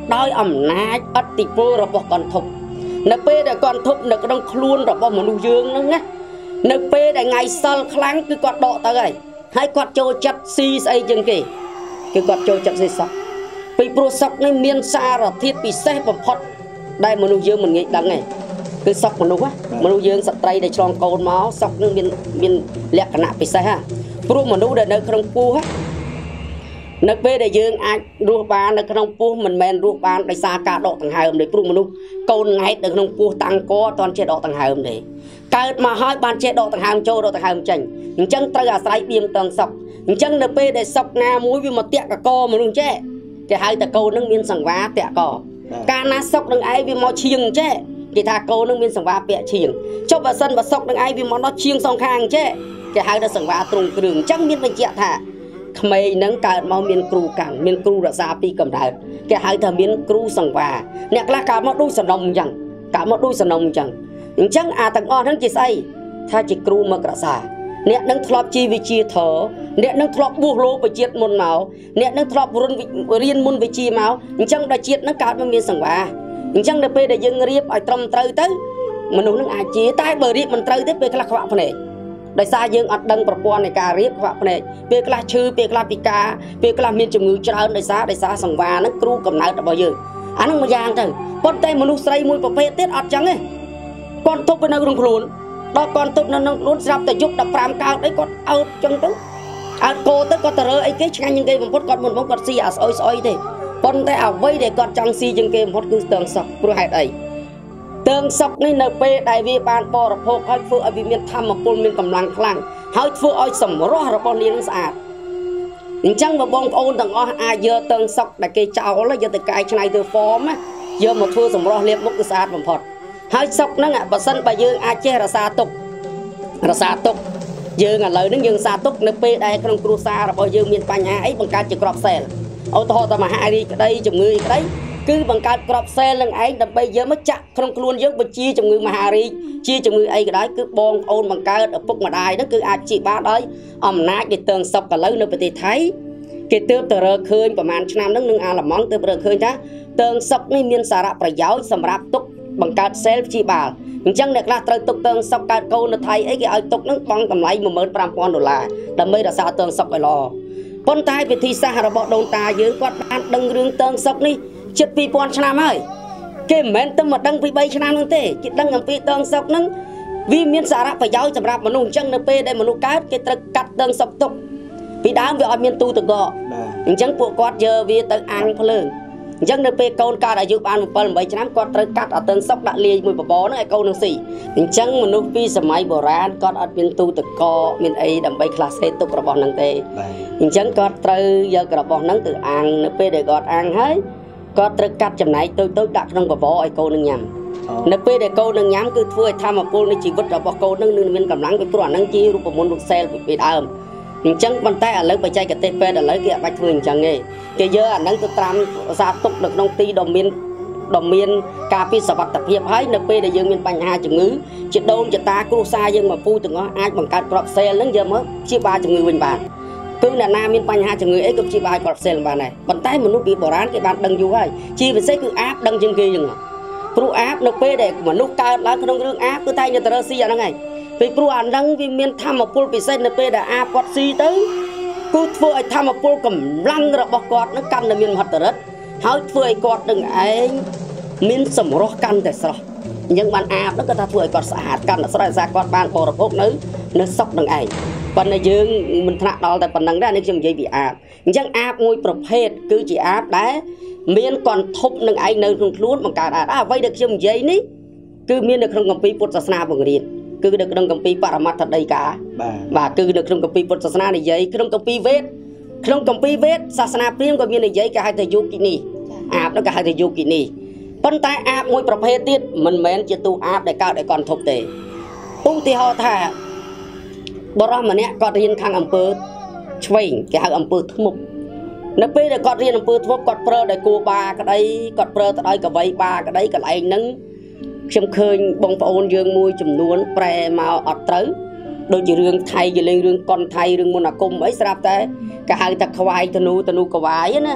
A: ដោយអំណាចឥទ្ធិពលរបស់កន្ធប់នៅពេលដែលកន្ធប់នៅក្នុងខ្លួនរបស់មនុស្សយើងហ្នឹងណានៅពេលដែលថ្ងៃសិលខ្លាំងគឺគាត់ដកទៅហើយគាត់ចូលចិត្តស៊ីស្អីជាងគេគឺគាត់ចូលចិត្តស៊ីសក់ពីព្រោះសក់នេះមានសារធាតុពិសេសបំផុតដែលមនុស្សយើងមិនងាយដឹងទេគឺសក់មនុស្សមនុស្សយើងស្ត្រីដែលឆ្លងកូនមកសក់នឹងមានលក្ខណៈពិសេសព្រោះមនុស្សដែលនៅក្នុងពោះនៅពេលដែលយើងអាចរស់បាននៅក្នុងពោះមិនមែនរស់បានដោយសារការដកដង្ហើមទេព្រោះមនុស្សកូនង៉ែតនៅក្នុងពោះតាំងកអត់ទាន់ចេះដកដង្ហើមទេកើតមកហើយបានចេះដកដង្ហើមចូលដកដង្ហើមចេញអញ្ចឹងត្រូវអាស្រ័យបៀមតឹងសក់អញ្ចឹងនៅពេលដែលសក់ណាមួយវាមកតាក់កកមនុស្សចេះគេហៅតែកូននឹងមានសង្វាតាក់កកាលណាសក់នឹងឯងវាមកឈៀងចេះគេថាកូននឹងមានសង្វាពាក់ឈៀងចុះបើសិនបើសក់នឹងឯងវាមកដល់ឈៀងសងខាងចេះគេហៅថាសង្វាទ្រង់គ្រឿងអញ្ចឹងមានបញ្ជាក់ថាក្មេងនឹងកើតមកមានគ្រូកាន់មានគ្រូរក្សាពីកំណើតគេហៅថាមានគ្រូសង្វាអ្នកខ្លះកើតមកដូចសំណុំអញ្ចឹងកើតមកដូចសំណុំអញ្ចឹងអាទាំងអស់ហ្នឹងជាស្អីថាជាគ្រូមករក្សាអ្នកនឹងធ្លាប់ជីវិជាធរអ្នកនឹងធ្លាប់បួសលោកបជាតិមុនមកអ្នកនឹងធ្លាប់រៀនមុនវិជាមកអញ្ចឹងដល់ជាតិនឹងកើតមកមានសង្វាអញ្ចឹងនៅពេលដែលយើងរៀបឲ្យត្រឹមត្រូវទៅមនុស្សនឹងអាចជាតែបើរៀបមិនត្រូវទេពេលខ្លះខ្វាក់ភ្នែកដោយសារយើងអត់ដឹងប្រព័ន្ធនៃការរៀបខ្វាក់ភ្នែកពេលខ្លះឈឺពេលខ្លះពិការពេលខ្លះមានជំងឺច្រើនដោយសារសង្វាហ្នឹងគ្រូកំណើតរបស់យើងអាហ្នឹងមួយយ៉ាងទៅប៉ុន្តែមនុស្សស្រីមួយប្រភេទទៀតអត់ចឹងទេគាត់ទប់នៅក្នុងខ្លួនដល់គាត់ទប់នៅក្នុងខ្លួនស្រាប់តែយប់15កើតអីគាត់អើតចឹងទៅអើតគោទៅគាត់ទៅរើអីគេឆ្ងាញ់ជាងគេបំផុតគាត់មុនគាត់ស៊ីអាស្អុយស្អុយទេប៉ុន្តែអ្វីដែលគាត់ចង់ស៊ីជាងគេបំផុតគឺស្ទឹងសក់ព្រោះហេតុអីស្ទឹងសក់នេះនៅពេលដែលវាបានបរិភោគហើយធ្វើឲ្យវាមានធម៌ពលមានកម្លាំងខ្លាំងហើយធ្វើឲ្យសម្រស់របស់នាងស្អាតអញ្ចឹងបងប្អូនទាំងអស់អាចយកស្ទឹងសក់ដែលគេចោលយកទៅកែច្នៃធ្វើហ្វមយកមកធ្វើសម្រស់លាបមុខគឺស្អាតបំផុតហើយសក់ហ្នឹងបើសិនបើយើងអាចចេះរក្សាទុកយើងឥឡូវហ្នឹងយើងរក្សាទុកនៅពេលដែលក្នុងគ្រួសាររបស់យើងមានបញ្ហាអីបង្កើតជាក្របសែលឧទាហរណ៍ថាមហារីកក្តីជំងឺក្តីគឺបង្កើតក្របសែលនឹងឯងដើម្បីយើងមកចាក់ក្នុងខ្លួនយើងបញ្ជាជំងឺមហារីកជាជំងឺអីក៏ដោយគឺបងប្អូនបង្កើតឪពុកម្ដាយហ្នឹងគឺអាចព្យាបាលដោយអំណាចនៃស្ទឹងសក់ឥឡូវនៅប្រទេសថៃគេទើបទៅរើឃើញប្រហែលឆ្នាំហ្នឹងនឹងអាឡម៉ង់ទើបរើឃើញថាស្ទឹងសក់នេះមានសារៈប្រយោជន៍សម្រាប់ទុកបង្កើតសែលព្យាបាលអញ្ចឹងអ្នកខ្លះត្រូវទុកស្ទឹងសក់កើតកូននៅថៃអីគេឲ្យទុកហ្នឹងបង់តម្លៃ$15,000ដើម្បីរក្សាស្ទឹងសក់ឲ្យល្អប៉ុន្តែវិធីសាស្ត្ររបស់ដូនតាយើងគាត់បានដឹងរឿងស្ទឹងសក់នេះជិត2000ឆ្នាំហើយគេមិនមែនទៅមកដឹងពី3ឆ្នាំនោះទេគេដឹងអំពីស្ទឹងសក់ហ្នឹងវាមានសារៈប្រយោជន៍សម្រាប់មនុស្សអញ្ចឹងនៅពេលដែលមនុស្សកើតគេត្រូវកាត់ស្ទឹងសក់ទុកពីដើមវាអត់មានទូទឹកកកអញ្ចឹងពួកគាត់យកវាទៅអាំងភ្លើងអញ្ចឹងនៅពេលកូនកើតអាយុបាន7-8ឆ្នាំគាត់ត្រូវកាត់ស្ទឹងសក់ដាក់លាយមួយបបរហ្នឹងឲ្យកូននឹងស៊ីអញ្ចឹងមនុស្សពីសម័យបុរាណគាត់អត់មានទូទឹកកកមានអីដើម្បីខ្លះសេទុករបស់ហ្នឹងទេអញ្ចឹងគាត់ត្រូវយករបស់ហ្នឹងទៅអាំងនៅពេលដែលគាត់អាំងហើយគាត់ត្រូវកាត់ចំណែកតូចៗដាក់ក្នុងបបរឲ្យកូននឹងញ៉ាំនៅពេលដែលកូននឹងញ៉ាំគឺធ្វើឲ្យធម៌ពលនៃជីវិតរបស់កូននឹងមានកម្លាំងពីព្រោះអាហ្នឹងជារូបមន្តរូបសែលពីដើមអញ្ចឹងប៉ុន្តែឥឡូវបច្ចេកទេសពេទ្យឥឡូវគេអត់បាច់ធ្វើអញ្ចឹងទេគេយកអាហ្នឹងទៅត្រាំសារទុកនៅក្នុងទីដ៏មានការពីសុវត្ថិភាពហើយនៅពេលដែលយើងមានបញ្ហាជំងឺជាដូនចតាគ្រួសារយើងមកពូទាំងអស់អាចបង្កើតក្របសែលហ្នឹងយកមកព្យាបាលជំងឺវិញបានគឺអ្នកណាមានបញ្ហាជំងឺអីក៏ព្យាបាលក្របសែលបានដែរប៉ុន្តែមនុស្សពីបុរាណគេបានដឹងយូរហើយជាពិសេសគឺអាបដឹងជាងគេចឹងព្រោះអាបនៅពេលដែលមនុស្សកើតឡើងក្នុងរឿងអាបគឺតែងតែរើស៊ីអាហ្នឹងហើយពីព្រោះអាហ្នឹងវាមានធម៌ពលពិសេសនៅពេលដែលអាបគាត់ស៊ីទៅគឺធ្វើឲ្យធម៌ពលកម្លាំងរបស់គាត់នឹងកាន់តែមានមហិទ្ធិឫទ្ធិហើយធ្វើឲ្យគាត់នឹងឯងមានសម្រស់កាន់តែស្រស់អញ្ចឹងបានអាបហ្នឹងគាត់ថាធ្វើឲ្យគាត់ស្អាតកាន់តែស្រស់ដោយសារគាត់បានបរិភោគនៅសក់នឹងឯងប៉ុន្តែយើងមិនថ្នាក់ដល់តែប៉ុណ្្នឹងដែរនេះខ្ញុំនិយាយពីអាបអញ្ចឹងអាបមួយប្រភេទគឺជាអាបដែលមានកន្ធប់នឹងឯងនៅក្នុងខ្លួនបង្កើតអ្វីដែលខ្ញុំនិយាយនេះគឺមាននៅក្នុងគម្ពីរពុទ្ធសាសនាបង្រៀនគឺនៅក្នុងគម្ពីរបរមត្ថដីកាបាទគឺនៅក្នុងគម្ពីរពុទ្ធសាសនានិយាយក្នុងគម្ពីរវេទសាសនាព្រាហ្មណ៍ក៏មាននិយាយគេហៅថាយោគិនីអាបនោះគេហៅថាយោគិនីប៉ុន្តែអាបមួយប្រភេទទៀតមិនមែនជាទូអាបដែលកើតឲ្យកន្ធប់ទេឧទាហរណ៍ថាបរិសម្នាក់គាត់រៀនខាងអំពើឆ្វេងគេហៅអំពើធ្មប់នៅពេលដែលគាត់រៀនអំពើធ្មប់គាត់ប្រើដោយគួរបាក្តីគាត់ប្រើទៅដោយកវីបាក្តីកន្លែងហ្នឹងខ្ញុំឃើញបងប្អូនយើងមួយចំនួនប្រែមកអត់ត្រូវដូចជារឿងថៃគេលេងរឿងកុនថៃរឿងមន្តអាគមអីស្រាប់តែគេហៅថាខ្វាយធនូកវាយណា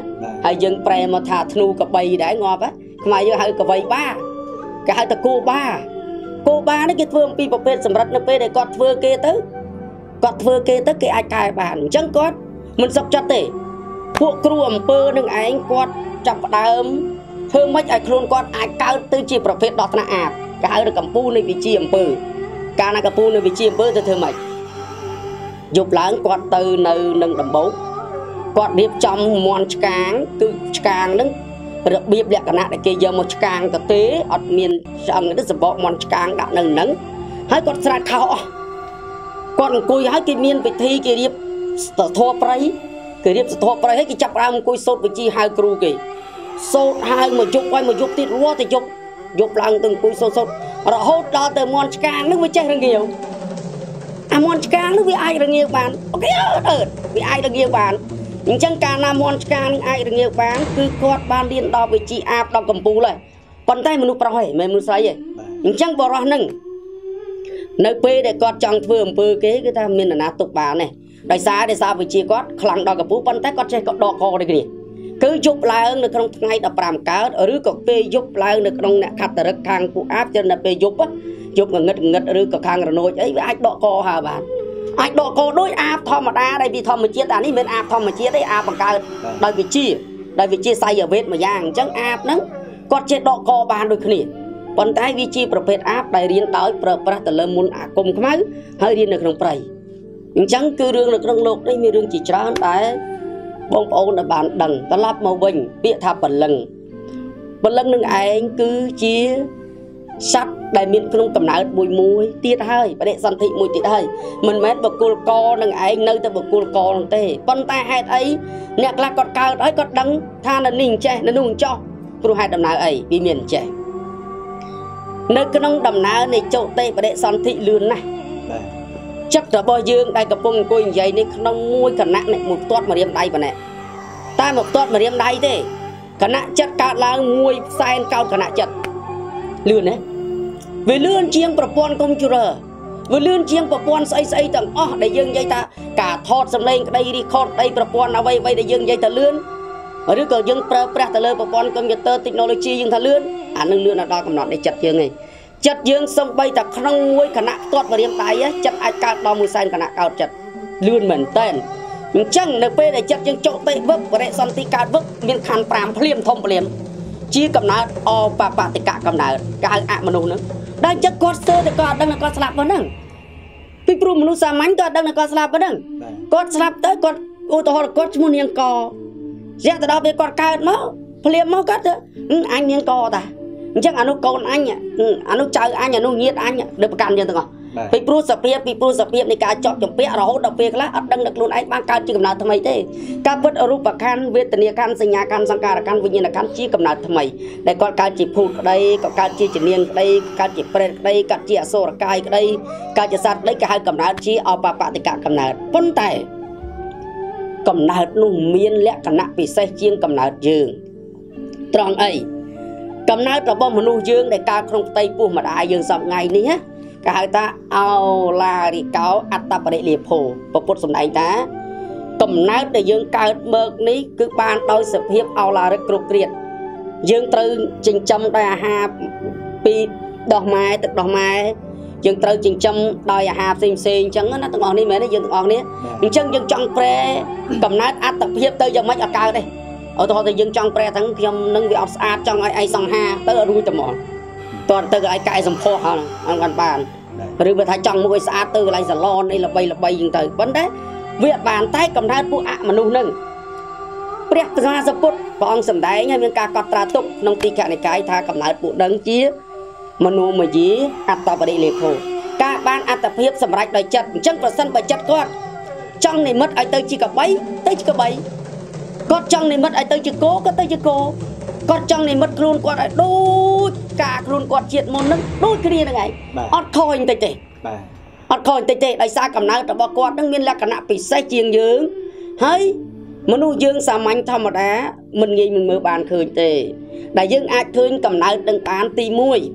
A: ហើយយើងប្រែមកថាធ្នូកបីដែរងាប់ខ្មែរយើងហៅកបីបាគេហៅថាគោបានេះគេធ្វើអំពីប្រភេទសម្រិតនៅពេលដែលគាត់ធ្វើគេទៅគេអាចកែបានអញ្ចឹងគាត់មិនសុខចិត្តទេពួកគ្រូអំពើនឹងឯងគាត់ចាប់ផ្ដើមធ្វើម៉េចឲ្យខ្លួនគាត់អាចកើតទៅជាប្រភេទដល់ថ្នាក់អាបគេហៅថាកម្ពុជានៃវិជាអំពើកាលណាកម្ពុជានៃវិជាអំពើទៅធ្វើម៉េចយប់ឡើងគាត់ទៅនៅនឹងដំបូកគាត់រៀបចំមន់ឆ្កាងគឺឆ្កាងហ្នឹងរបៀបលក្ខណៈដែលគេយកមកឆ្កាងទៅទេអត់មានឆ្អឹងទេសម្បកមន់ឆ្កាងដាក់នៅហ្នឹងហើយគាត់ស្រែកខោអស់គាត់អង្គុយហើយគេមានពិធីគេរៀបធម៌ព្រៃហើយគេចាប់ដើមអង្គុយសូត្រវិជាហៅគ្រូគេសូត្រហៅមកយប់ហើយមកយប់ទៀតរស់ទៅយប់ឡើងទៅអង្គុយសូត្ររហូតដល់ទៅមន់ឆ្កាងហ្នឹងវាចេះរងាវអាមន់ឆ្កាងហ្នឹងវាអាចរងាវបានអូខេអើវាអាចរងាវបានអញ្ចឹងកាលណាមន់ឆ្កាងនឹងអាចរងាវបានគឺគាត់បានរៀនដល់វិជាអាបដល់កម្ពុជាហើយប៉ុន្តែមនុស្សប្រុសឯងមិនមនុស្សស្រីឯងអញ្ចឹងបរោះហ្នឹងនៅពេលដែលគាត់ចង់ធ្វើអំពើគេគឺថាមាននរណាទុកបានទេដោយសារវិជាគាត់ខ្លាំងដល់កម្ពុជាប៉ុន្តែគាត់ចេះក៏ដកកដូចគ្នាគឺយប់ឡើងនៅក្នុងថ្ងៃ15កើតឬក៏ពេលយប់ឡើងនៅក្នុងអ្នកខត្តរិកខាងពួកអាបចឹងនៅពេលយប់ងឹតឬក៏ខាងរនោចអីវាអាចដកកហើបានអាចដកកដោយអាបធម្មតាដែលពីធម្មជាតិអានេះមិនអាបធម្មជាតិទេអាបបង្កើតដោយវិជាសៃយវេទមួយយ៉ាងអញ្ចឹងអាបហ្នឹងគាត់ចេះដកកបានដូចគ្នាប៉ុន្តែវាជាប្រភេទអាបដែលរៀនដោយប្រើប្រាស់ទៅលើមុនអាគមខ្មៅហើយរៀននៅក្នុងព្រៃអញ្ចឹងគឺរឿងនៅក្នុងโลกនេះមានរឿងជាច្រើនដែលបងប្អូនដែលបានដឹងត្រឡប់មកវិញពាក្យថាពលឹងនឹងឯងគឺជាសត្វដែលមានក្នុងកំណើតមួយទៀតហើយបដិសន្ធិមួយទៀតហើយមិនមែនបកគលកនឹងឯងនៅតែបកគលកនោះទេប៉ុន្តែហេតុអីអ្នកខ្លះគាត់កើតហើយគាត់ដឹងថានៅនេះចេះនៅនោះចោះព្រោះហេតុដំណើរអីវាមានចេះនៅក្នុងដំណើរនៃចុទេបដិសន្ធិលឿនណាស់ចិត្តរបស់យើងដែលកំពុងអង្គុយនិយាយនេះក្នុងមួយគណៈនេះមួយផ្ទាត់មករៀមដៃប៉ុណ្ណេះតែមកផ្ទាត់មករៀមដៃទេគណៈចិត្តកើតឡើងមួយផ្សែនកោតគណៈចិត្តលឿនណាវាលឿនជាងប្រព័ន្ធកុំព្យូទ័រវាលឿនជាងប្រព័ន្ធស្អីទាំងអស់ដែលយើងនិយាយថាការថតសំឡេងក្តីរីខតក្តីប្រព័ន្ធអ្វីដែលយើងនិយាយថាលឿនឬក៏យើងប្រើប្រាស់ទៅលើប្រព័ន្ធកុំព្យូទ័រ technology យើងថាលឿនអានឹងលឿនដល់កំណត់នៃចិត្តយើងឯងចិត្តយើងសំបីតែក្នុងមួយគណៈផ្ទាត់មករៀមដៃចិត្តអាចកើតដល់មួយសែនគណៈកោតចិត្តលឿនមែនតើអញ្ចឹងនៅពេលដែលចិត្តយើងចុទេវឹកបរិសន្តិកើតវឹកមានខណ្ឌ5ភ្លាមធំភ្លាមជាកំណើតអបបតិកៈកំណើតគេហៅអមនុស្សហ្នឹងដែលចិត្តគាត់ស្ទើរតែគាត់អត់ដឹងថាគាត់ស្លាប់ប៉ុណ្ណឹងពីព្រោះមនុស្សសាមញ្ញគាត់អត់ដឹងថាគាត់ស្លាប់ប៉ុណ្ណឹងគាត់ស្លាប់ទៅគាត់ឧទាហរណ៍គាត់ឈ្មោះនាងករយៈទៅដល់ពេលគាត់កើតមកភ្លាមមកគាត់ទៅអញនាងករតាអញ្ចឹងអានោះកូនអញអានោះចៅអញអានោះញាតិអញលើប្រកាន់យើងទាំងអស់ពីព្រោះសភាពនៃការចប់ចម្ពាក់រហូតដល់ពេលខ្លះអត់ដឹងដល់ខ្លួនឯងបានកើតជាកំណើតថ្មីទេការពិតរូបខណ្ឌវេទនាខណ្ឌសញ្ញាខណ្ឌសង្ការខណ្ឌវិញ្ញាណខណ្ឌជាកំណើតថ្មីដែលគាត់កើតជាភូតក្តីក៏កើតជាជំនាញក្តីកើតជាប្រេតក្តីកើតជាអសុរកាយក្តីកើតជាសត្វក្តីគេហៅកំណើតជាអបបតិកៈកំណើតប៉ុន្តែកំណើតនោះមានលក្ខណៈពិសេសជាងកំណើតយើងត្រង់អីកំណើតរបស់មនុស្សយើងដែលកើតក្នុងផ្ទៃពោះម្ដាយយើងសពថ្ងៃនេះគេហៅថាអោឡារិកោអត្តបរិលាភោពុទ្ធសម្ដែងថាកំណើតដែលយើងកើតមកនេះគឺបានដោយសភាពអោឡារិកគ្រប់គ្រាន់យើងត្រូវចិញ្ចឹមដោយអាហារពីដោះម៉ែទឹកដោះម៉ែយើងត្រូវចិញ្ចឹមដោយអាហារផ្សេងអញ្ចឹងណាទាំងអស់នេះមែនទេយើងទាំងអស់គ្នាអញ្ចឹងយើងចង់ប្រែកំណើតអត្តភាពទៅយ៉ាងម៉េចអត់កើតទេឧទាហរណ៍ថាយើងចង់ប្រែទាំងខ្ញុំនឹងវាអត់ស្អាតចង់ឲ្យឯងសង្ហាទៅអត់រួចតែហ្មងតើទៅឲ្យកែសម្ផស្សហ្នឹងអត់បានឬបើថាចង់មួយស្អាតទៅកន្លែងសាឡនអីល្បីហ្នឹងទៅប៉ុន្តែវាអត់បានតែកំណើតពួកអមនុស្សហ្នឹងព្រះសម្មាសម្ពុទ្ធព្រះអង្គសម្ដែងឲ្យមានការកត់ត្រាទុកក្នុងទីកនិកាយថាកំណើតពួកដឹងជាមនុមយាអត្តបរិលេភោការបានអត្តភាពសម្រេចដោយចិត្តអញ្ចឹងប្រសិនបើចិត្តគាត់ចង់និមិត្តឲ្យទៅជាកបីទៅជាកបីគាត់ចង់និមិត្តឲ្យទៅជាគោក៏ទៅជាគោគាត់ចង់និមិត្តខ្លួនគាត់ឲ្យដូចការខ្លួនគាត់ជាតិមុនហ្នឹងដូចគ្នាហ្នឹងឯងអត់ខូចបន្តិចទេបាទអត់ខូចបន្តិចទេដោយសារកំណើតរបស់គាត់ហ្នឹងមានលក្ខណៈពិសេសជាងយើងហើយមនុស្សយើងសាមញ្ញធម្មតាមិនងាយមិនមើលបានឃើញទេដែលយើងអាចឃើញកំណើតនឹងបានទី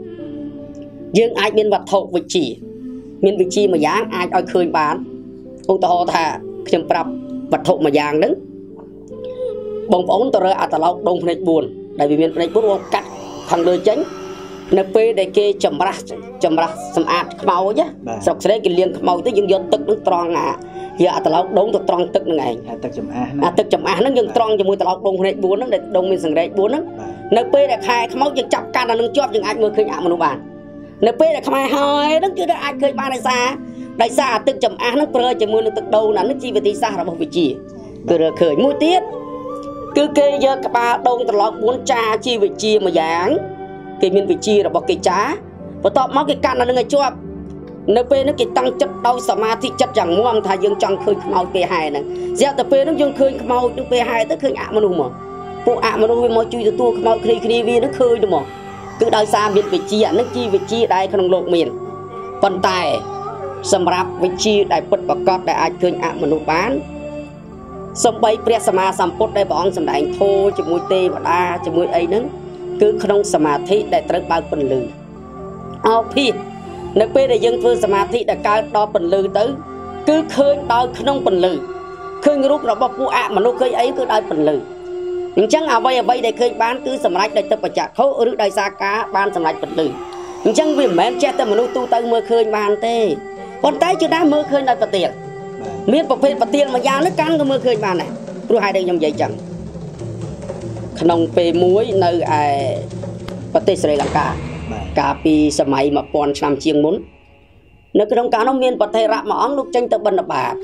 A: 1យើងអាចមានវត្ថុវិជ្ជាមានវិជ្ជាមួយយ៉ាងអាចឲ្យឃើញបានឧទាហរណ៍ថាខ្ញុំប្រាប់វត្ថុមួយយ៉ាងហ្នឹង bông ổn tờ rơi à tờ lọc đông phết buồn đại vì miền phết buồn ông cắt thằng đời tránh nợ pe để kê chầm rác sầm ạt màu chứ sọc sấy cái liêng màu tới dương dân tức nước tròn à giờ tờ lọc đông tờ tròn tức này tức chầm a nó dương tròn cho mùi tờ lọc đông phết buồn nó để đông miền sừng đấy buồn nó nợ pe để khai màu dương chọc can là nâng chóp dương ai mưa khơi nhạ mà nó bàn nợ pe để khai hơi nó cứ để ai khơi ba đại xa tức chầm a nó prơ cho mùi nó tức đầu là nó chi về tí xa là một vị trí cứ được khởi mũi tiết cứ kê giờ các ba đông tờ lọc muốn cha chi vị trí mà dáng cái miền vị trí là bọc cái chá và tọt máu cái can là người chua nơi pe nó cái tăng chất đau samadhi chất chẳng muôn thay dương trong khơi màu pe hai này giờ tập pe nó dương khơi màu dương pe hai tới khơi ạ mà đúng mà bộ ạ mà đúng mọi chui từ tua màu khơi vi nó khơi đúng mà cứ đào xa miền vị trí nó chi vị trí đây không lộn miền vận tải sầm rạp vị trí đại bật bạc cọt đại ai khơi ạ mà đúng bán sông bay pre sama sampot đại bỏng sầm đại thô chỉ mũi tê và đa chỉ mũi ấy nứng cứ không samadhi đại trật bao phần lử ao phi nơi pe đại dân phương samadhi đại cao đo phần lử tới cứ khơi đo không phần lử khơi lúc đó bao phụ ạ mà nó khơi ấy cứ đo phần lử nhưng chẳng à bay đại khơi bán cứ sầm rách đại tập bạch chặt khâu ở đại xa cá ban sầm rách phần lử nhưng chẳng vì mẹ che tâm mà nó tu tới mưa khơi bàn tê con tay chưa đã mưa khơi đại bạch tiền miết bọc phê bạch tiền mà già nó căng cái mưa khơi bàn này rồi hai đây nhom dây chẳng nông pe muối nơi aiประเทศ Sri Lanka កាលពីសម័យ 1000 ឆ្នាំជាងមុននៅក្នុងកាលនោះមានប្រទេសរៈមួយអង្គលោកចេញទៅបិណ្ឌបាត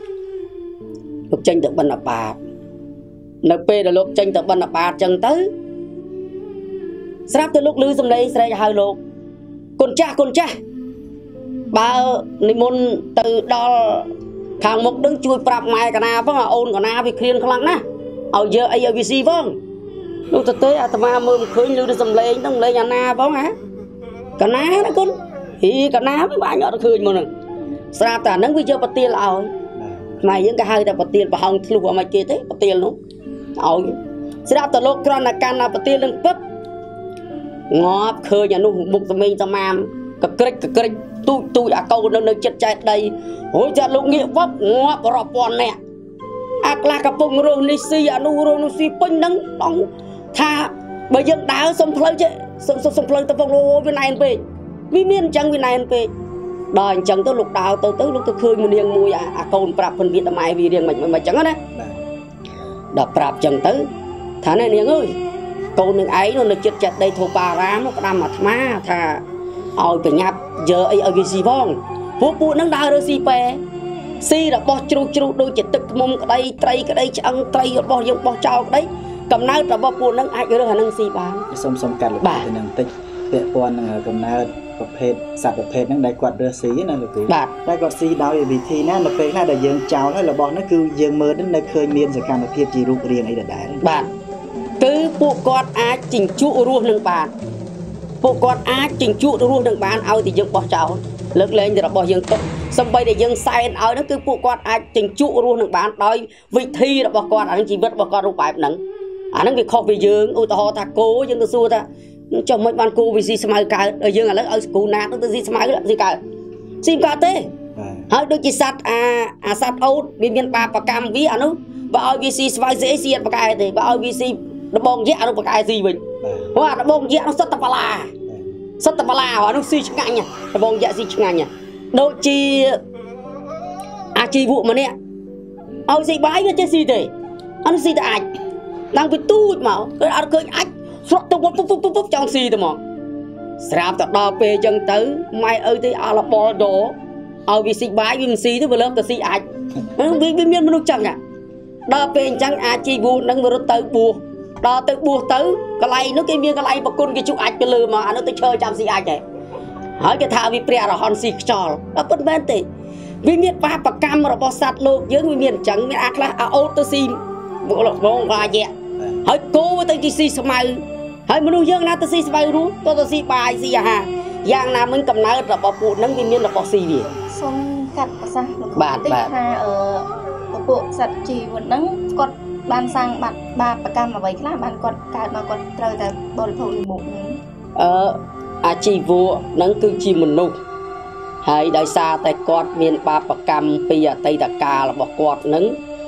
A: នៅពេលដែលលោកចេញទៅបិណ្ឌបាតចឹងទៅស្រាប់តែលោកឮសំឡេងស្រែកហៅលោកគុណចាស់បើនិមន្តទៅដល់ខាងមុខនឹងជួយប្រាប់ម៉ែកណាផងអូនកណាវាឃ្លានខ្លាំងណាស់ឲ្យយកអីឲ្យវាស៊ីផងលោកទៅទេអាត្មាមើលមិនឃើញឮទៅសំឡេងហ្នឹងលេងអាណាផងហ៎កណាណាគុណហ៊ីកណាមិនបាញ់អត់ឃើញមកហ្នឹងស្រាប់តែហ្នឹងវាយកប្រទាលឲ្យខ្មែរយើងគេហៅតែប្រទាលប្រហោងធ្លុះអីមិនគេទេប្រទាលនោះឲ្យស្រាប់តែលោកគ្រាន់តែកាន់តែប្រទាលនឹងពឹបងាប់ឃើញអានោះមុខសម្លេងសមាមកក្រិចទូចអាកូននៅចិត្តចែកដីរួចចាលោកងាកវឹបងាប់រាប់ពាន់នាក់អាខ្លះកំពុងរស់នេះស៊ីអានោះរស់នោះស៊ីពេញហ្នឹងដល់ថាបើយើងដើរសុំផ្លូវចេះសុំផ្លូវទៅផងវាណែនពេកវាមានអញ្ចឹងវាណែនពេកដល់អញ្ចឹងទៅលោកដើរទៅលោកទៅឃើញមួយនាងមួយអាកូនប្រាប់វិនវាតម៉ែវារៀងមិនអញ្ចឹងណាដល់ប្រាប់អញ្ចឹងទៅថានេះនាងអើយកូននឹងឯងនៅចិត្តចិត្តដីធូបារាមក្តាំអាត្មាថាឲ្យប្រញាប់យកអីឲ្យវាស៊ីផងពួកហ្នឹងដើររើស៊ីប៉ែស៊ីរបស់ជ្រុះដូចជាទឹកខ្មុំក្តីត្រីក្តីឆ្អឹងត្រីរបស់យើងបោះចោលក្តីកំណើតរបស់ពួកហ្នឹងអាចរើសអាហ្នឹងស៊ីបានសុំកាត់លោកទៅនឹងតិចពាក់ព័ន្ធនឹងកំណើតប្រភេទសត្វប្រភេទហ្នឹងដែលគាត់រើសស៊ីណាលោកគ្រូបាទតែគាត់ស៊ីដោយវិធីណានៅពេលខ្លះដែលយើងចោលហើយរបស់ហ្នឹងគឺយើងមើលនៅឃើញមានសកម្មភាពជារូបរាងអីដដែលបាទគឺពួកគាត់អាចចិញ្ចក់រស់នឹងបានពួកគាត់អាចចិញ្ចក់រស់នឹងបានឲ្យតែយើងបោះចោលលើកលែងរបស់យើងទុកសំបីតែយើងសែនឲ្យហ្នឹងគឺពួកគាត់អាចចិញ្ចក់រស់នឹងបានដោយវិធីរបស់គាត់អានឹងជីវិតរបស់គាត់រូបបែបហ្នឹងអាហ្នឹងវាខុសពីយើងឧទាហរណ៍ថាគោយើងទៅសួរថាចុះមិនបានគោវាស៊ីស្មៅកើតយើងឥឡូវឲ្យគោណាទៅស៊ីស្មៅស៊ីកើតស៊ីកើតទេហើយដូចជាសត្វអាសត្វអូតវាមានបាបកម្មវាអានោះបើឲ្យវាស៊ីស្មៅស៊ីអីស៊ីអត់ប្រកែទេបើឲ្យវាស៊ីដបងយក្សអានោះប្រកែស៊ីវិញព្រោះអាដបងយក្សនោះសុទ្ធតែបលាអានោះស៊ីឆ្ងាញ់ដបងយក្សស៊ីឆ្ងាញ់ដូចជាអាជីវៈម្នាក់ឲ្យស៊ីបាយវាចេះស៊ីទេអានោះស៊ីតែអាចឡើងពីទូចមកគឺអត់ឃើញអាចស្រក់ទៅពុបចង់ស៊ីទៅមកស្រាប់តែដល់ពេលអញ្ចឹងទៅម៉ែឪទៅអាឡបលដោឲ្យវាស៊ីបាយវាមិនស៊ីទេវាលើកទៅស៊ីអាចវាមានមនុស្សចឹងដល់ពេលអញ្ចឹងអាជីវៈនឹងវារត់ទៅបួសដល់ទៅបួសទៅកន្លែងនោះគេមានកន្លែងប្រគុណគេជុះអាចទៅលើមកអានោះទៅឈើចាំស៊ីអាចដែរហើយគេថាវាព្រះអរហន្តស៊ីខ្យល់ដល់ប៉ុន្មានទេវាមានបាបកម្មរបស់សត្វលោកយើងវាមានអញ្ចឹងមានអាខ្លះអាអូតទៅស៊ីបងវាយៈហើយគោទៅស៊ីស្មៅហើយមនុស្សយើងណាទៅស៊ីស្មៅរស់ទៅស៊ីបាយស៊ីអាហារយ៉ាងណាមិញកំណើតរបស់ពួកហ្នឹងវាមានរបស់ស៊ីវាសូមកាត់ប្រសាសន៍បាទថាពួកសត្វជីវិតហ្នឹងគាត់បានសាងបាបកម្មអ្វីខ្លះបានគាត់កើតមកគាត់ត្រូវតែបរិភោគមុខហ្នឹងអាជីវៈហ្នឹងគឺជាមនុស្សហើយដោយសារតែគាត់មានបាបកម្មពីអតីតកាលរបស់គាត់ហ្នឹង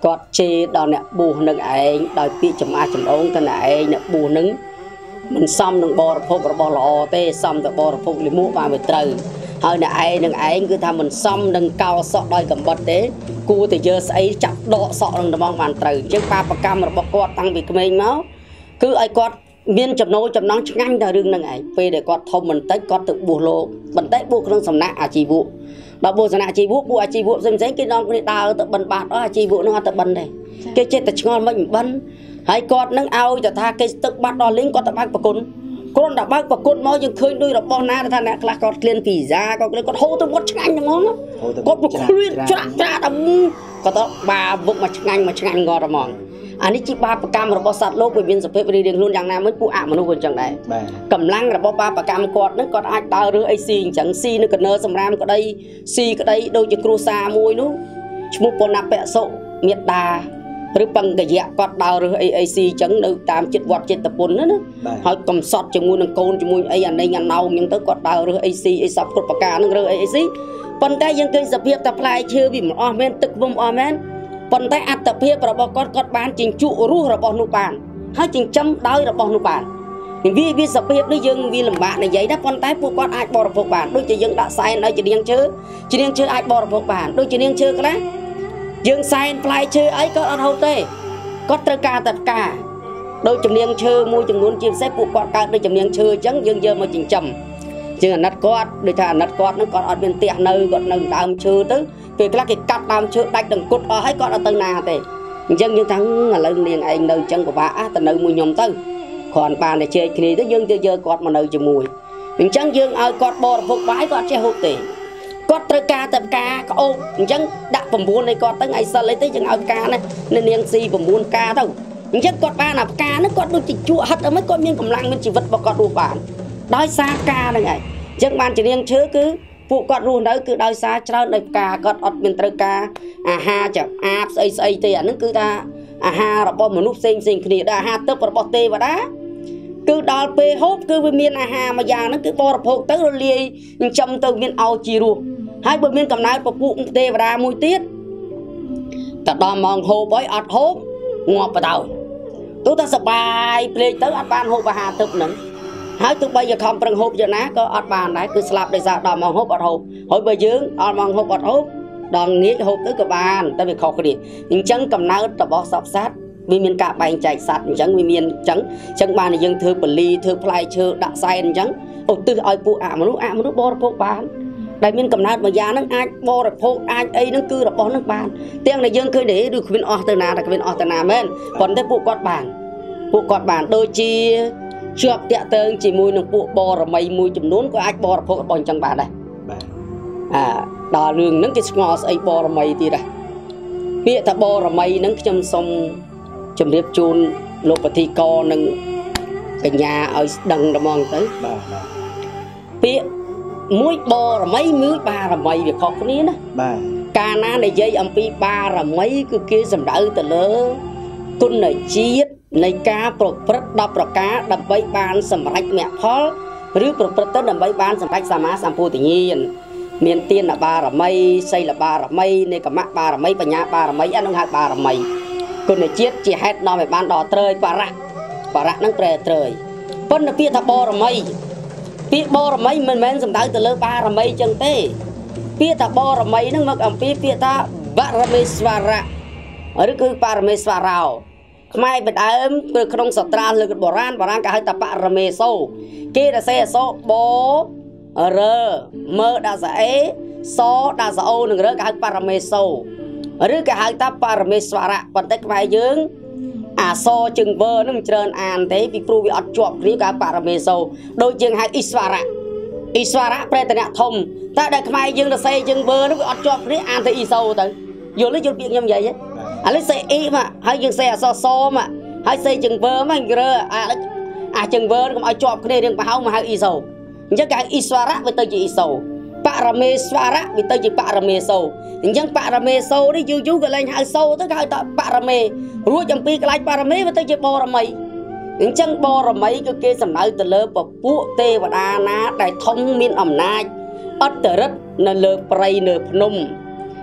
A: គាត់ជេរដល់អ្នកប៊ូនឹងឯងដោយពាក្យចំអាស់ចំអងទៅអ្នកឯងអ្នកប៊ូនឹងមិនសមនឹងបរិភោគរបស់ល្អទេសមតែបរិភោគលិមួកបានវាត្រូវហើយអ្នកឯងនឹងឯងគឺថាមិនសមនឹងកោសក់ដោយកំបិតទេគួរតែយកស្អីចាប់ដកសក់នឹងដំងបានត្រូវអញ្ចឹងបាបកម្មរបស់គាត់តាំងពីក្មេងមកគឺឲ្យគាត់មានចំណូលចំណងឆ្ងាញ់ដល់រឿងហ្នឹងឯងពេលដែលគាត់ធំបន្តិចគាត់ទៅបួសលោកបន្តិចបួសក្នុងសំណាក់អាជីវៈដល់បួសសំណាក់អាជីវៈពួកអាជីវៈផ្សេងៗគេនាំគ្នាដើរទៅបិណ្ឌបាតអាជីវៈនឹងអត់ទៅបិណ្ឌទេគេចេះតែឆ្ងល់មិនបិណ្ឌហើយគាត់នឹងឲ្យទៅថាគេទឹកបាត់ដល់លេងគាត់ទៅបើកប្រគុណគ្រាន់តែបើកប្រគុណមកយើងឃើញដូចរបស់ណាថាអ្នកខ្លះគាត់ឃ្លានពីហ្សាគាត់ហូរទៅគាត់ឆ្ងាញ់ហ្មងគាត់មកឃ្លានច្រាក់ដល់គាត់ទៅបាវឹកមកឆ្ងាញ់គាត់ហ្មងអានេះជាបាបកម្មរបស់សត្វលោកវាមានសភាពរៀងៗខ្លួនយ៉ាងណាមួយពួកអមនុស្សក៏អញ្ចឹងដែរកម្លាំងរបស់បាបកម្មគាត់នឹងគាត់អាចដើររើសអីស៊ីអញ្ចឹងស៊ីនៅកណើសម្រាមក្តីស៊ីក្តីដូចជាគ្រួសារមួយនោះឈ្មោះពណ៌បៈសុមេត្តាឬបង្គយៈគាត់ដើររើសអីស៊ីអញ្ចឹងនៅតាមចិត្តវត្តចិត្តពុនណាហើយកំសត់ជាមួយនឹងកូនជាមួយអីអានេះអាណោមអញ្ចឹងទៅគាត់ដើររើសអីស៊ីអីសពគ្រប់ប្រការនឹងរើសអីស៊ីប៉ុន្តែយើងឃើញសភាពតែផ្លែឈើវាមិនអស់មែនទឹកវំអស់មែនប៉ុន្តែអត្តភាពរបស់គាត់បានចិញ្ចក់រស់របស់នោះបានហើយចិញ្ចឹមដោយរបស់នោះបានវាសភាពនេះយើងវាលំបាកនិយាយដែរប៉ុន្តែពួកគាត់អាចបរិភោគបានដូចជាយើងដាក់សែនឲ្យជានាងឈើអាចបរិភោគបានដូចជានាងឈើខ្លះយើងសែនផ្លែឈើអីក៏អត់ហូបទេគាត់ត្រូវការតែផ្កាដូចជំនាញឈើមួយចំនួនជាពិសេសពួកគាត់កើតដូចជំនាញឈើអញ្ចឹងយើងយកមកចិញ្ចឹមជាអាណិតគាត់ដូចថាអាណិតគាត់នឹងគាត់អត់មានផ្ទះនៅគាត់នៅដើមឈើទៅពេលខ្លះគេកាត់ដើមឈើដាច់ដង្កត់អស់ហើយគាត់អត់ទៅណាទេអញ្ចឹងយើងថាឥឡូវនាងឯងនៅអញ្ចឹងពិបាកទៅនៅមួយខ្ញុំទៅគ្រាន់បានតែជែកគ្នាទៅយើងទៅយកគាត់មកនៅជាមួយអញ្ចឹងយើងឲ្យគាត់បរិភោគបាយគាត់ចេះហូបទេគាត់ត្រូវការតែផ្កាក្អូបអញ្ចឹងដាក់9ឲ្យគាត់ទៅថ្ងៃសិលអីទៅយើងឲ្យផ្កាណានាងស៊ី9ផ្កាទៅអញ្ចឹងគាត់បានអាផ្កាហ្នឹងគាត់ដូចជាជក់ហិតអីមិនគាត់មានកម្លាំងមានជីវិតរបស់គាត់រស់បានដោយសារផ្កាហ្នឹងឯងអញ្ចឹងបានជានាងឈើគឺពួកគាត់រស់នៅគឺដោយសារច្រើនដោយផ្កាគាត់អត់មានត្រូវការអាហារចាប់អាបស្អីទេអាហ្នឹងគឺថាអាហាររបស់មនុស្សផ្សេងគ្នាដែលអាហារទឹករបស់ទេវតាគឺដល់ពេលហូបគឺវាមានអាហារមួយយ៉ាងហ្នឹងគឺបរិភោគទៅរលាយចិញ្ចឹមទៅមានឲ្យជារស់ហើយបើមានកំណើតពពួកទេវតាមួយទៀតតែដល់ម៉ោងហូបហើយអត់ហូបងាប់បដ ទោះតែសបាយភ្លេចទៅអត់បានហូបអាហារទឹកហ្នឹងហើយទោះបីជាខំប្រឹងហូបយ៉ាងណាក៏អត់បានដែរគឺស្លាប់ដោយសារដល់ម៉ោងហូបអត់ហូបហើយបើយើងអត់ម៉ោងហូបអត់ហូបដល់ងាកហូបទៅក៏បានតែវាខុសគ្នាអញ្ចឹងកំណើតរបស់សពសត្វវាមានការបែងចែកសត្វអញ្ចឹងវាមានអញ្ចឹងបានតែយើងធ្វើពលីធ្វើផ្លែឈើដាក់សែនអញ្ចឹងឧទ្ទិសឲ្យពួកអមនុស្សបរិភោគបានដែលមានកំណើតមួយយ៉ាងហ្នឹងអាចបរិភោគអាចអីហ្នឹងគឺរបស់ហ្នឹងបានទាំងដែលយើងឃើញទេឬគ្មានអស់ទៅណាតែគ្មានអស់ទៅណាមែនប៉ុន្តែពួកគាត់បានដូចជាជាប់តាក់ទងជាមួយនឹងពួកបរមីមួយចំនួនក៏អាចបរិភោគរបស់អញ្ចឹងបានដែរបាទដល់រឿងហ្នឹងគេស្គាល់ស្អីបរមីទៀតដែរពាក្យថាបរមីហ្នឹងខ្ញុំសូមជម្រាបជូនលោកប្រតិកោនិងកញ្ញាឲ្យដឹងតែហ្មងទៅបាទពាក្យមួយបរមីមួយបារមីវាខុសគ្នាណាបាទកាលណានិយាយអំពីបារមីគឺគេសំដៅទៅលើគុណជាតិនៃការប្រព្រឹត្ត10ប្រការដើម្បីបានសម្រេចមគ្គផលឬប្រព្រឹត្តទៅដើម្បីបានសម្រេចសម្មាសម្ពុទ្ធញ្ញាណមានទានបារមីសីលបារមីនេកមៈបារមីបញ្ញាបារមីអានោះហៅបារមីគុណជាតិជាហេតុនាំឲ្យបានដល់ត្រើយបរៈនឹងប្រែត្រើយប៉ុន្តែពាក្យថាបរមីពាក្យបរមីមិនមែនសំដៅទៅលើបារមីចឹងទេពាក្យថាបរមីនឹងមកអំពីពាក្យថាបរមេស្វរៈឬគឺបរមេស្វរោខ្មែរបដើមគឺក្នុងសត្រាលើកបុរាណគេហៅថាបរមេសូគេរសេអសបរមើដាក់សអេសដាក់សអូនឹងរើគេហៅបរមេសូឬគេហៅថាបរមេស្វរៈប៉ុន្តែខ្មែរយើងអាសជឹងវើនឹងមិនច្រើនអានទេពីព្រោះវាអត់ជាប់គ្នាគេបរមេសូដូចយើងហៅអ៊ីស្វរៈប្រែតនៈធំតែដែលខ្មែរយើងរសេជឹងវើនឹងវាអត់ជាប់គ្នាអានទៅអ៊ីសូទៅយល់ទេយល់ពាក្យខ្ញុំនិយាយទេឥឡូវសេអ៊ីមកហើយយើងសេអសសមកហើយសេជឹងវើមករើអាជឹងវើកុំឲ្យជាប់គ្នារៀងប្រហោងមកហៅអ៊ីសូអញ្ចឹងគេហៅអ៊ីស្វរៈវាទៅជាអ៊ីសូបរមេស្វរៈវាទៅជាបរមេសូអញ្ចឹងបរមេសូនេះយូរក៏លែងហៅសូទៅគេហៅថាបរមេរួចអំពីកន្លែងបរមេវាទៅជាបរមីអញ្ចឹងបរមីគឺគេសំដៅទៅលើពពួកទេវតាណាដែលធំមានអំណាចអត្តរិទ្ធនៅលើព្រៃនៅភ្នំ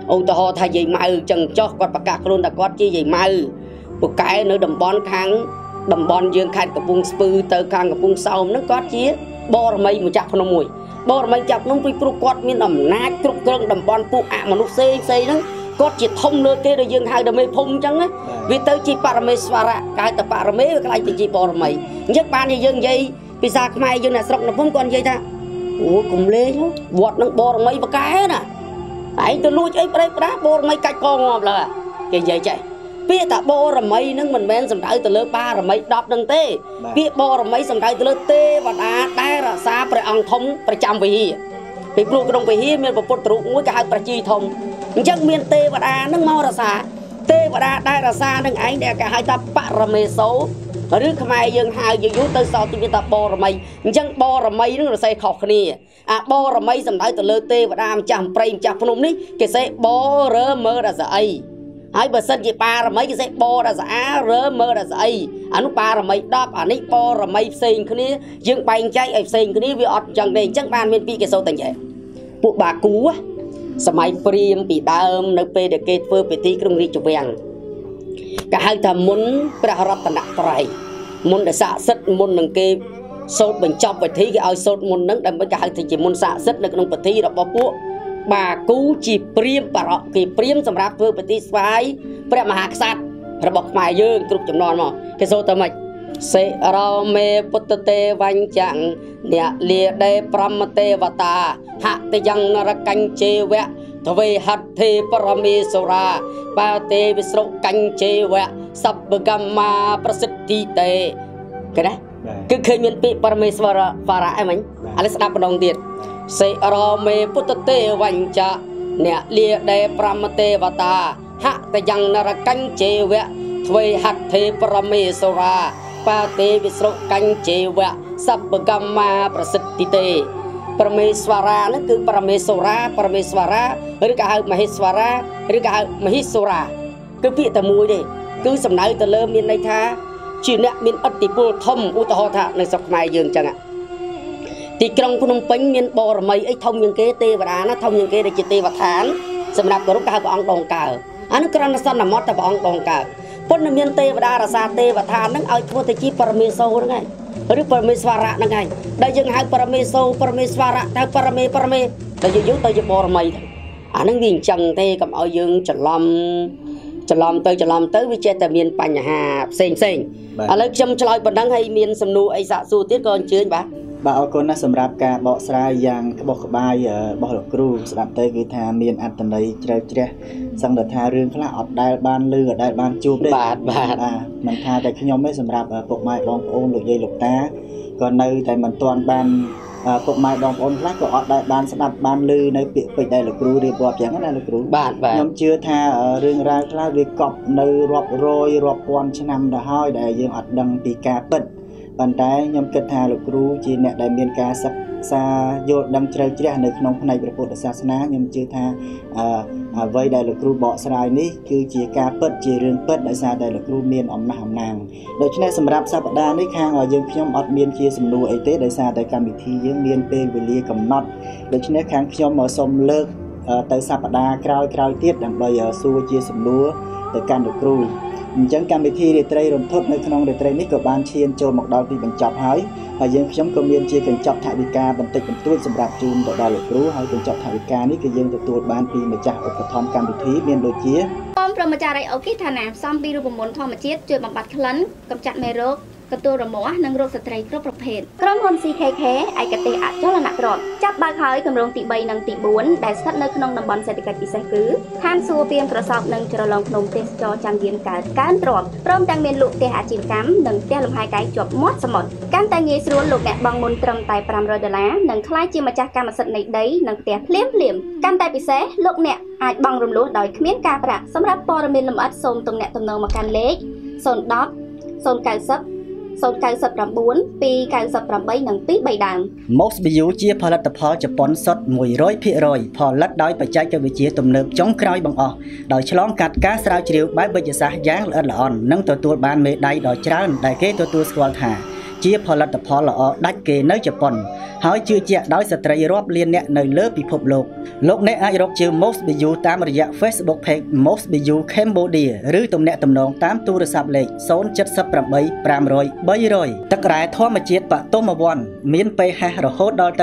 A: ông ta họ thay dây mau chẳng cho quạt bạc cạc luôn ta quát chi dây mau một cái nữa đầm bón kháng đầm bón dương khai cặp vùng spư tơ khang cặp vùng sau nó quát chi bò mây một chặt nó mùi bò mây chặt nó bị pro quát miên ẩm nát trục trơn đầm bón phụ ạ mà nó xây đó quát chỉ thông nơi kia rồi dương hai đầm mây phun chẳng á vì tới chi parameswara cái tập parame cái này chỉ bò mây nhất ban như dương dây vì sao mai dương là sọc nó phun con dây ta ủa cùng lê chứ vọt nó bò mây vào cái nè ấy tôi lui ấy đây bò mây cách con ngọt là cái dây chạy biết ta bò rồi mấy nó mình men sầm đáy từ lớp ba rồi mấy đọc đằng tê biết bò rồi mấy sầm đáy từ lớp tê và đá là xa phải ăn thông phải chăm vì plu cái đồng về hi miền bột trụ mũi cái phải chi thông chắc miền tê và đá nó mau là xa tê và đá là xa đằng ấy để cả hai ta parame xấu ở nước mai dương hai dương vú tới sau thì ta bò rồi mấy chắc bò rồi mấy nó là xây khọc nè bò rồi mấy sầm đáy từ lớp tê và đá chăm prey chăm phun ní cái xe bò rơ mơ là gì ai bờ sân chỉ ba rồi mấy cái xe bò là giá rơ mơ là gì anh ba rồi mấy đáp anh ấy bò rồi mấy xinh cái ní dương bánh cháy ở xinh cái ní vì ọt chẳng này chắc ban miền pi cái sâu thành vậy bộ bà cú á sớm prim bị đâm nơi pe để kết phơi bị tí trong đi chụp vàng cả hai thằng muốn ra hợp tận đặc tài muốn để xả sứt muốn đừng kê sốt bình chọc phải thấy cái ao sốt muốn nấng đâm với cả hai thì chỉ muốn xả sứt được trong bật thi đó bao búa bà cú chỉ prim bà rọ thì prim sầm rạp phơi bị tí xoáy phải mà hạt sạt rồi bọc mài dương trục chấm non mà cái số tao mày se rau me putte vang chang nè lia de pramate vata hạ te yang nara canh chê vẹ thvề hạt thề parameswara ba te visro canh chê vẹ sab gamma prasiddhi te cái đấy cứ khơi miền pi parameswara phara ai mình anh đáp đồng tiền se rau me putte vang cha nè lia de pramate vata hạ te yang nara canh chê vẹ thvề hạt thề parameswara ba te visro canh chê vẹ sab gamma prasiddhi te Parameswara nó cứ Parameswara rồi cả Maheswara rồi cả Maheswara cứ việc tầm mùi đi cứ sầm nấy từ lơ miền này tha chỉ nè miền ất tị pol thông u tho thà nơi sọc mai dương chẳng ạ thì trong Phnom Penh miền bò rồi mấy ấy thông những cái tê và đá nó thông những cái để chỉ tê và thán sầm nạp của lúc cả của ông đồng cờ anh nó còn săn là mót tại ông đồng cờ phân miền tê và đá là xa tê và thán nó ai thua thì chỉ Parameswara đó ngay rồi Parameswara đó ngay đây dân hai Parameswara theo Parame đây dân tới dân bò mày nó nhìn chẳng thế cầm ở dương chả làm tới với che tại miền Pành Hà xinh lấy châm cho lại bật đăng hay miền sầm nụ ấy dạ su tiết con chưa bà
B: ở con nó sầm rạp cả bọ sài giang cái bọ bài bọ lộc cừu sầm tới cái thà miền ăn tận đây chơi xong rồi thà riêng khá ở đại ban lư ở đại ban chụp đấy mình thà tại khi nhóm mấy sầm rạp bọc mai bong ôn được dây lục tá còn nơi tại mình toàn ban bọc mai bong ôn lát của ở đại ban sầm ban lư nơi bị đại lộc cừu đi bọt chẳng cái này lộc cừu nhóm chưa thà riêng ra khá việc cọp nơi rọp roi rọp quan cho năm đã hơi để dương ở đằng tì cá bật bàn tay nhóm kết thà lục cừu chỉ nè đại miền cá sắc xa vô đâm chơi chơi nơi nông này bị bột sa ná nhóm chưa tha vây đại lục cừu bọ sài ní cứ chỉ cá bật chỉ riêng bật đại sa đại lục cừu miền ẩm nàng đối với này sầm rạp sa bát đa ní khang ở dương nhóm ở miền chia sầm nụ ấy tết đại sa đại cam bị thi dương miền pe về lia cầm nót đối với này khang nhóm ở sông lơ tới sa bát đa cào tiết đằng bây giờ xua chia sầm lúa tới can lục cừu chẳng cam bị thi để tây rồng thốt nơi khung để tây ní của ban chiên trôi một đào thì bằng chọc hái và dương nhóm công viên chia cần chọc thải bị ca bằng tịch bằng tuôn sầm rạp chun tại đài lục cừu hay cần chọc thải bị ca ní cái dương từ ban pi mà chặt ở thom cam bị thi miền đồi chia
C: Om from a jari okay thana some pi rùm môn thom chiết chơi bằng bát khấn cầm chặt mê rốt cầm tua rồng mỏ nâng rốt sợi trai cướpประเภท ក្រុមហ៊ុន CKK ឯកទេសអចលនទ្រព្យចាប់បើកហើយគម្រោងទី3និងទី4ដែលស្ថិតនៅក្នុងតំបន់សេដ្ឋកិច្ចពិសេសគឺឋានសួគ៌ពីមក្រសោបនិងជ្រលងភ្នំទេសចរចាំយានកើនទ្រព្យព្រមទាំងមានលក់ផ្ទះអាជីវកម្មនិងផ្ទះលំហែកាយជាប់មាត់សមុទ្រកាន់តែងាយស្រួលលោកអ្នកបង់មុនត្រឹមតែ$500និងក្លាយជាម្ចាស់កម្មសិទ្ធិនៃដីនិងផ្ទះភ្លាមកាន់តែពិសេសលោកអ្នកអាចបង់រំលោះដោយគ្មានការប្រាក់សម្រាប់ព័ត៌មានលម្អិតសូមទំនាក់ទំនងមកកាន់លេខ010 090 099 298និង23ដើម
D: Mox Bio ជាផលិតផលជប៉ុនសុទ្ធ 100% ផលិតដោយបច្ចេកវិទ្យាទំនើបចុងក្រោយបង្អស់ដោយឆ្លងកាត់ការស្រាវជ្រាវបែបវិទ្យាសាស្ត្រយ៉ាងល្អិតល្អន់និងទទួលបានមេដាយដ៏ច្រើនដែលគេទទួលស្គាល់ថាជាផលិតផលល្អដាច់គេនៅជប៉ុនហើយជឿជាក់ដោយស្ត្រីរាប់លានអ្នកនៅលើពិភពលោកលោកអ្នកអាចរកជើង Most Bio តាមរយៈ Facebook Page Most Bio Cambodia ឬទំនាក់ទំនងតាមទូរស័ព្ទលេខ078 500 300 ទឹករ៉ែធម្មជាតិបតុមវ័នមាន pH រហូតដល់ទៅ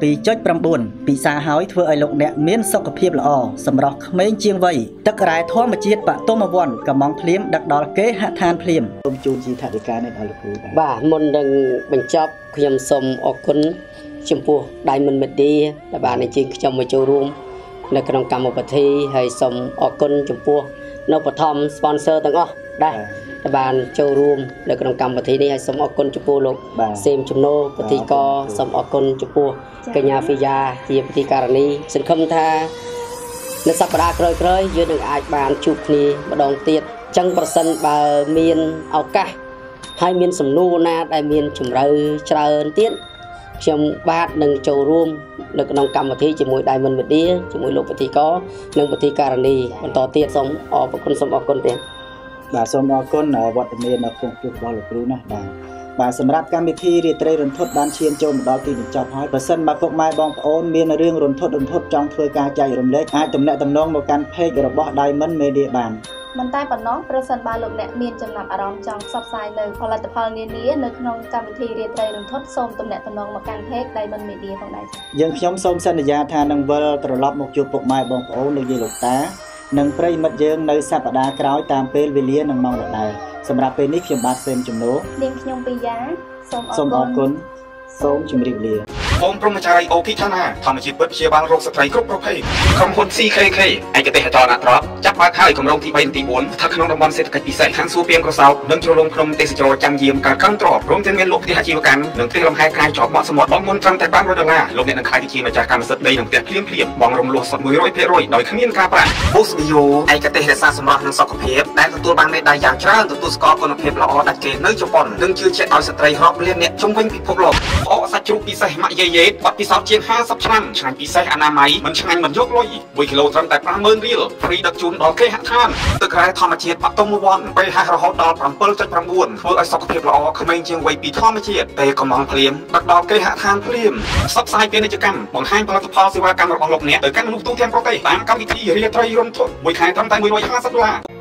D: 7.9 ពិសាហើយធ្វើឲ្យលោកអ្នកមានសុខភាពល្អសម្រស់ក្មេងជាងវ័យទឹករ៉ែធម្មជាតិបតុមវ័នកំងភ្លាមដឹកដល់គេហដ្ឋានភ្លាមសូមជូនជាថវិកានេះដល់លោកគ្រូ
A: បាទមុននឹងបញ្ចប់ខ្ញុំសូមអរគុណចំពោះ Diamond Media ដែលបានអញ្ជើញខ្ញុំមកចូលរួមនៅក្នុងកម្មវិធីហើយសូមអរគុណចំពោះនៅបឋម sponsor ទាំងអស់ដែលបានចូលរួមនៅក្នុងកម្មវិធីនេះហើយសូមអរគុណចំពោះលោកសេមចំណូពិធីករសូមអរគុណចំពោះកញ្ញាហ្វីយ៉ាជាពិធីការនីសង្ឃឹមថានៅសប្តាហ៍ក្រោយៗយើងនឹងអាចបានជួបគ្នាម្ដងទៀតអញ្ចឹងប្រសិនបើមានឱកាសហើយមានសំណួរណាដែលមានជម្រៅច្រើនទៀតខ្ញុំបាទនឹងចូលរួមនៅក្នុងកម្មវិធីជាមួយ Diamond Media ជាមួយលោកពិធីករនិងពិធីការនីបន្តទៀតសូមអរគុណសូមអរគុណទៀត
B: បាទសូមអរគុណវត្តមាននៅក្នុងជួបរបស់លោកគ្រូណាបាទសម្រាប់កម្មវិធីរាត្រីរន្ធត់បានឈានចូលមកដល់ទីបញ្ចប់ហើយប្រសិនបើពុកម៉ែបងប្អូនមានរឿងរន្ធត់ចង់ធ្វើការចែករំលែកអាចទំនាក់ទំនងមកកាន់ Page របស់ Diamond Media បាន
C: មិនតែប៉ុណ្ណោះប្រសិនបើលោកអ្នកមានចំណាប់អារម្មណ៍ចង់ផ្សព្វផ្សាយនៅផលិតផលនានានៅក្នុងកម្មវិធីរាត្រីរន្ធត់សូមទំនាក់ទំនងមកកាន់ Page Diamond Media ផងដែរ
B: យើងខ្ញុំសូមសន្យាថានឹងវិលត្រឡប់មកជួបពុកម៉ែបងប្អូនលោកយាយលោកតានិងប្រិយមិត្តយើងនៅសប្តាហ៍ក្រោយតាមពេលវេលានិងម៉ោងដដែលសម្រាប់ពេលនេះខ្ញុំបាទសេមជំនោ
C: នាងខ្ញុំពីយ៉ា
B: សូមអរគុណសូមជម្រាបលា
E: អូមព្រមចារីអូគីឋានាធម្មជាតិពិតព្យាបាលរោគស្ត្រីគ្រប់ប្រភេទក្រុមហ៊ុន CKK ឯកទេសចរណ៍អត្រប់ចាប់បើកហើយគម្រោងទី3និងទី4ស្ថិតក្នុងតំបន់សេដ្ឋកិច្ចពិសេសខាងសួរពីងក្រសោបនិងជ្រលងក្នុងទេសចរចាំយាមការកាន់ទ្របព្រមទាំងមានលក់ផ្ទះអាជីវកម្មនិងផ្ទះលំហែកាយជាប់មាត់សមុទ្របង់មុនត្រឹមតែ$500លោកអ្នកនឹងក្លាយជាម្ចាស់កម្មសិទ្ធិដីនិងផ្ទះភ្លាមបង់រំលោះសុទ្ធ 100% ដោយគ្មានការប្រាក់ Boost Bio ឯកទេសរក្សាសម្រស់និងសុខភាពដែលទទួលបានមេដាយយ៉ាងច្រើនទទួលស្គាល់គុណភាពល្អដាច់គេនៅជប៉ុននិងជឿជាក់ដោយស្ត្រីរាប់លានអ្នកជុំវិញពិភពលោកអកសាច់ជ្រូកពិសេសម៉ាក់យេយេបាត់ពិសោធន៍ជាង50ឆ្នាំឆ្ងាញ់ពិសេសអនាម័យមិនឆ្ងាញ់មិនយកលុយ1គីឡូត្រឹមតែ50000រៀលហ្វ្រីដឹកជូនដល់គេហដ្ឋានទឹករ៉ែធម្មជាតិបតុមវ័នពេលហះរហូតដល់ 7.9 ធ្វើឲ្យសុខភាពល្អក្មេងជាងវ័យពីធម្មជាតិពេលកំងភ្លាមដឹកដល់គេហដ្ឋានភ្លាមផ្សព្វផ្សាយពាណិជ្ជកម្មបង្ហាញផលិតផលសេវាកម្មរបស់លោកអ្នកទៅកាន់មនុស្សទូទាំងប្រទេសតាមកម្មវិធីរាត្រីរន្ធត់មួយខែត្រឹមតែ$150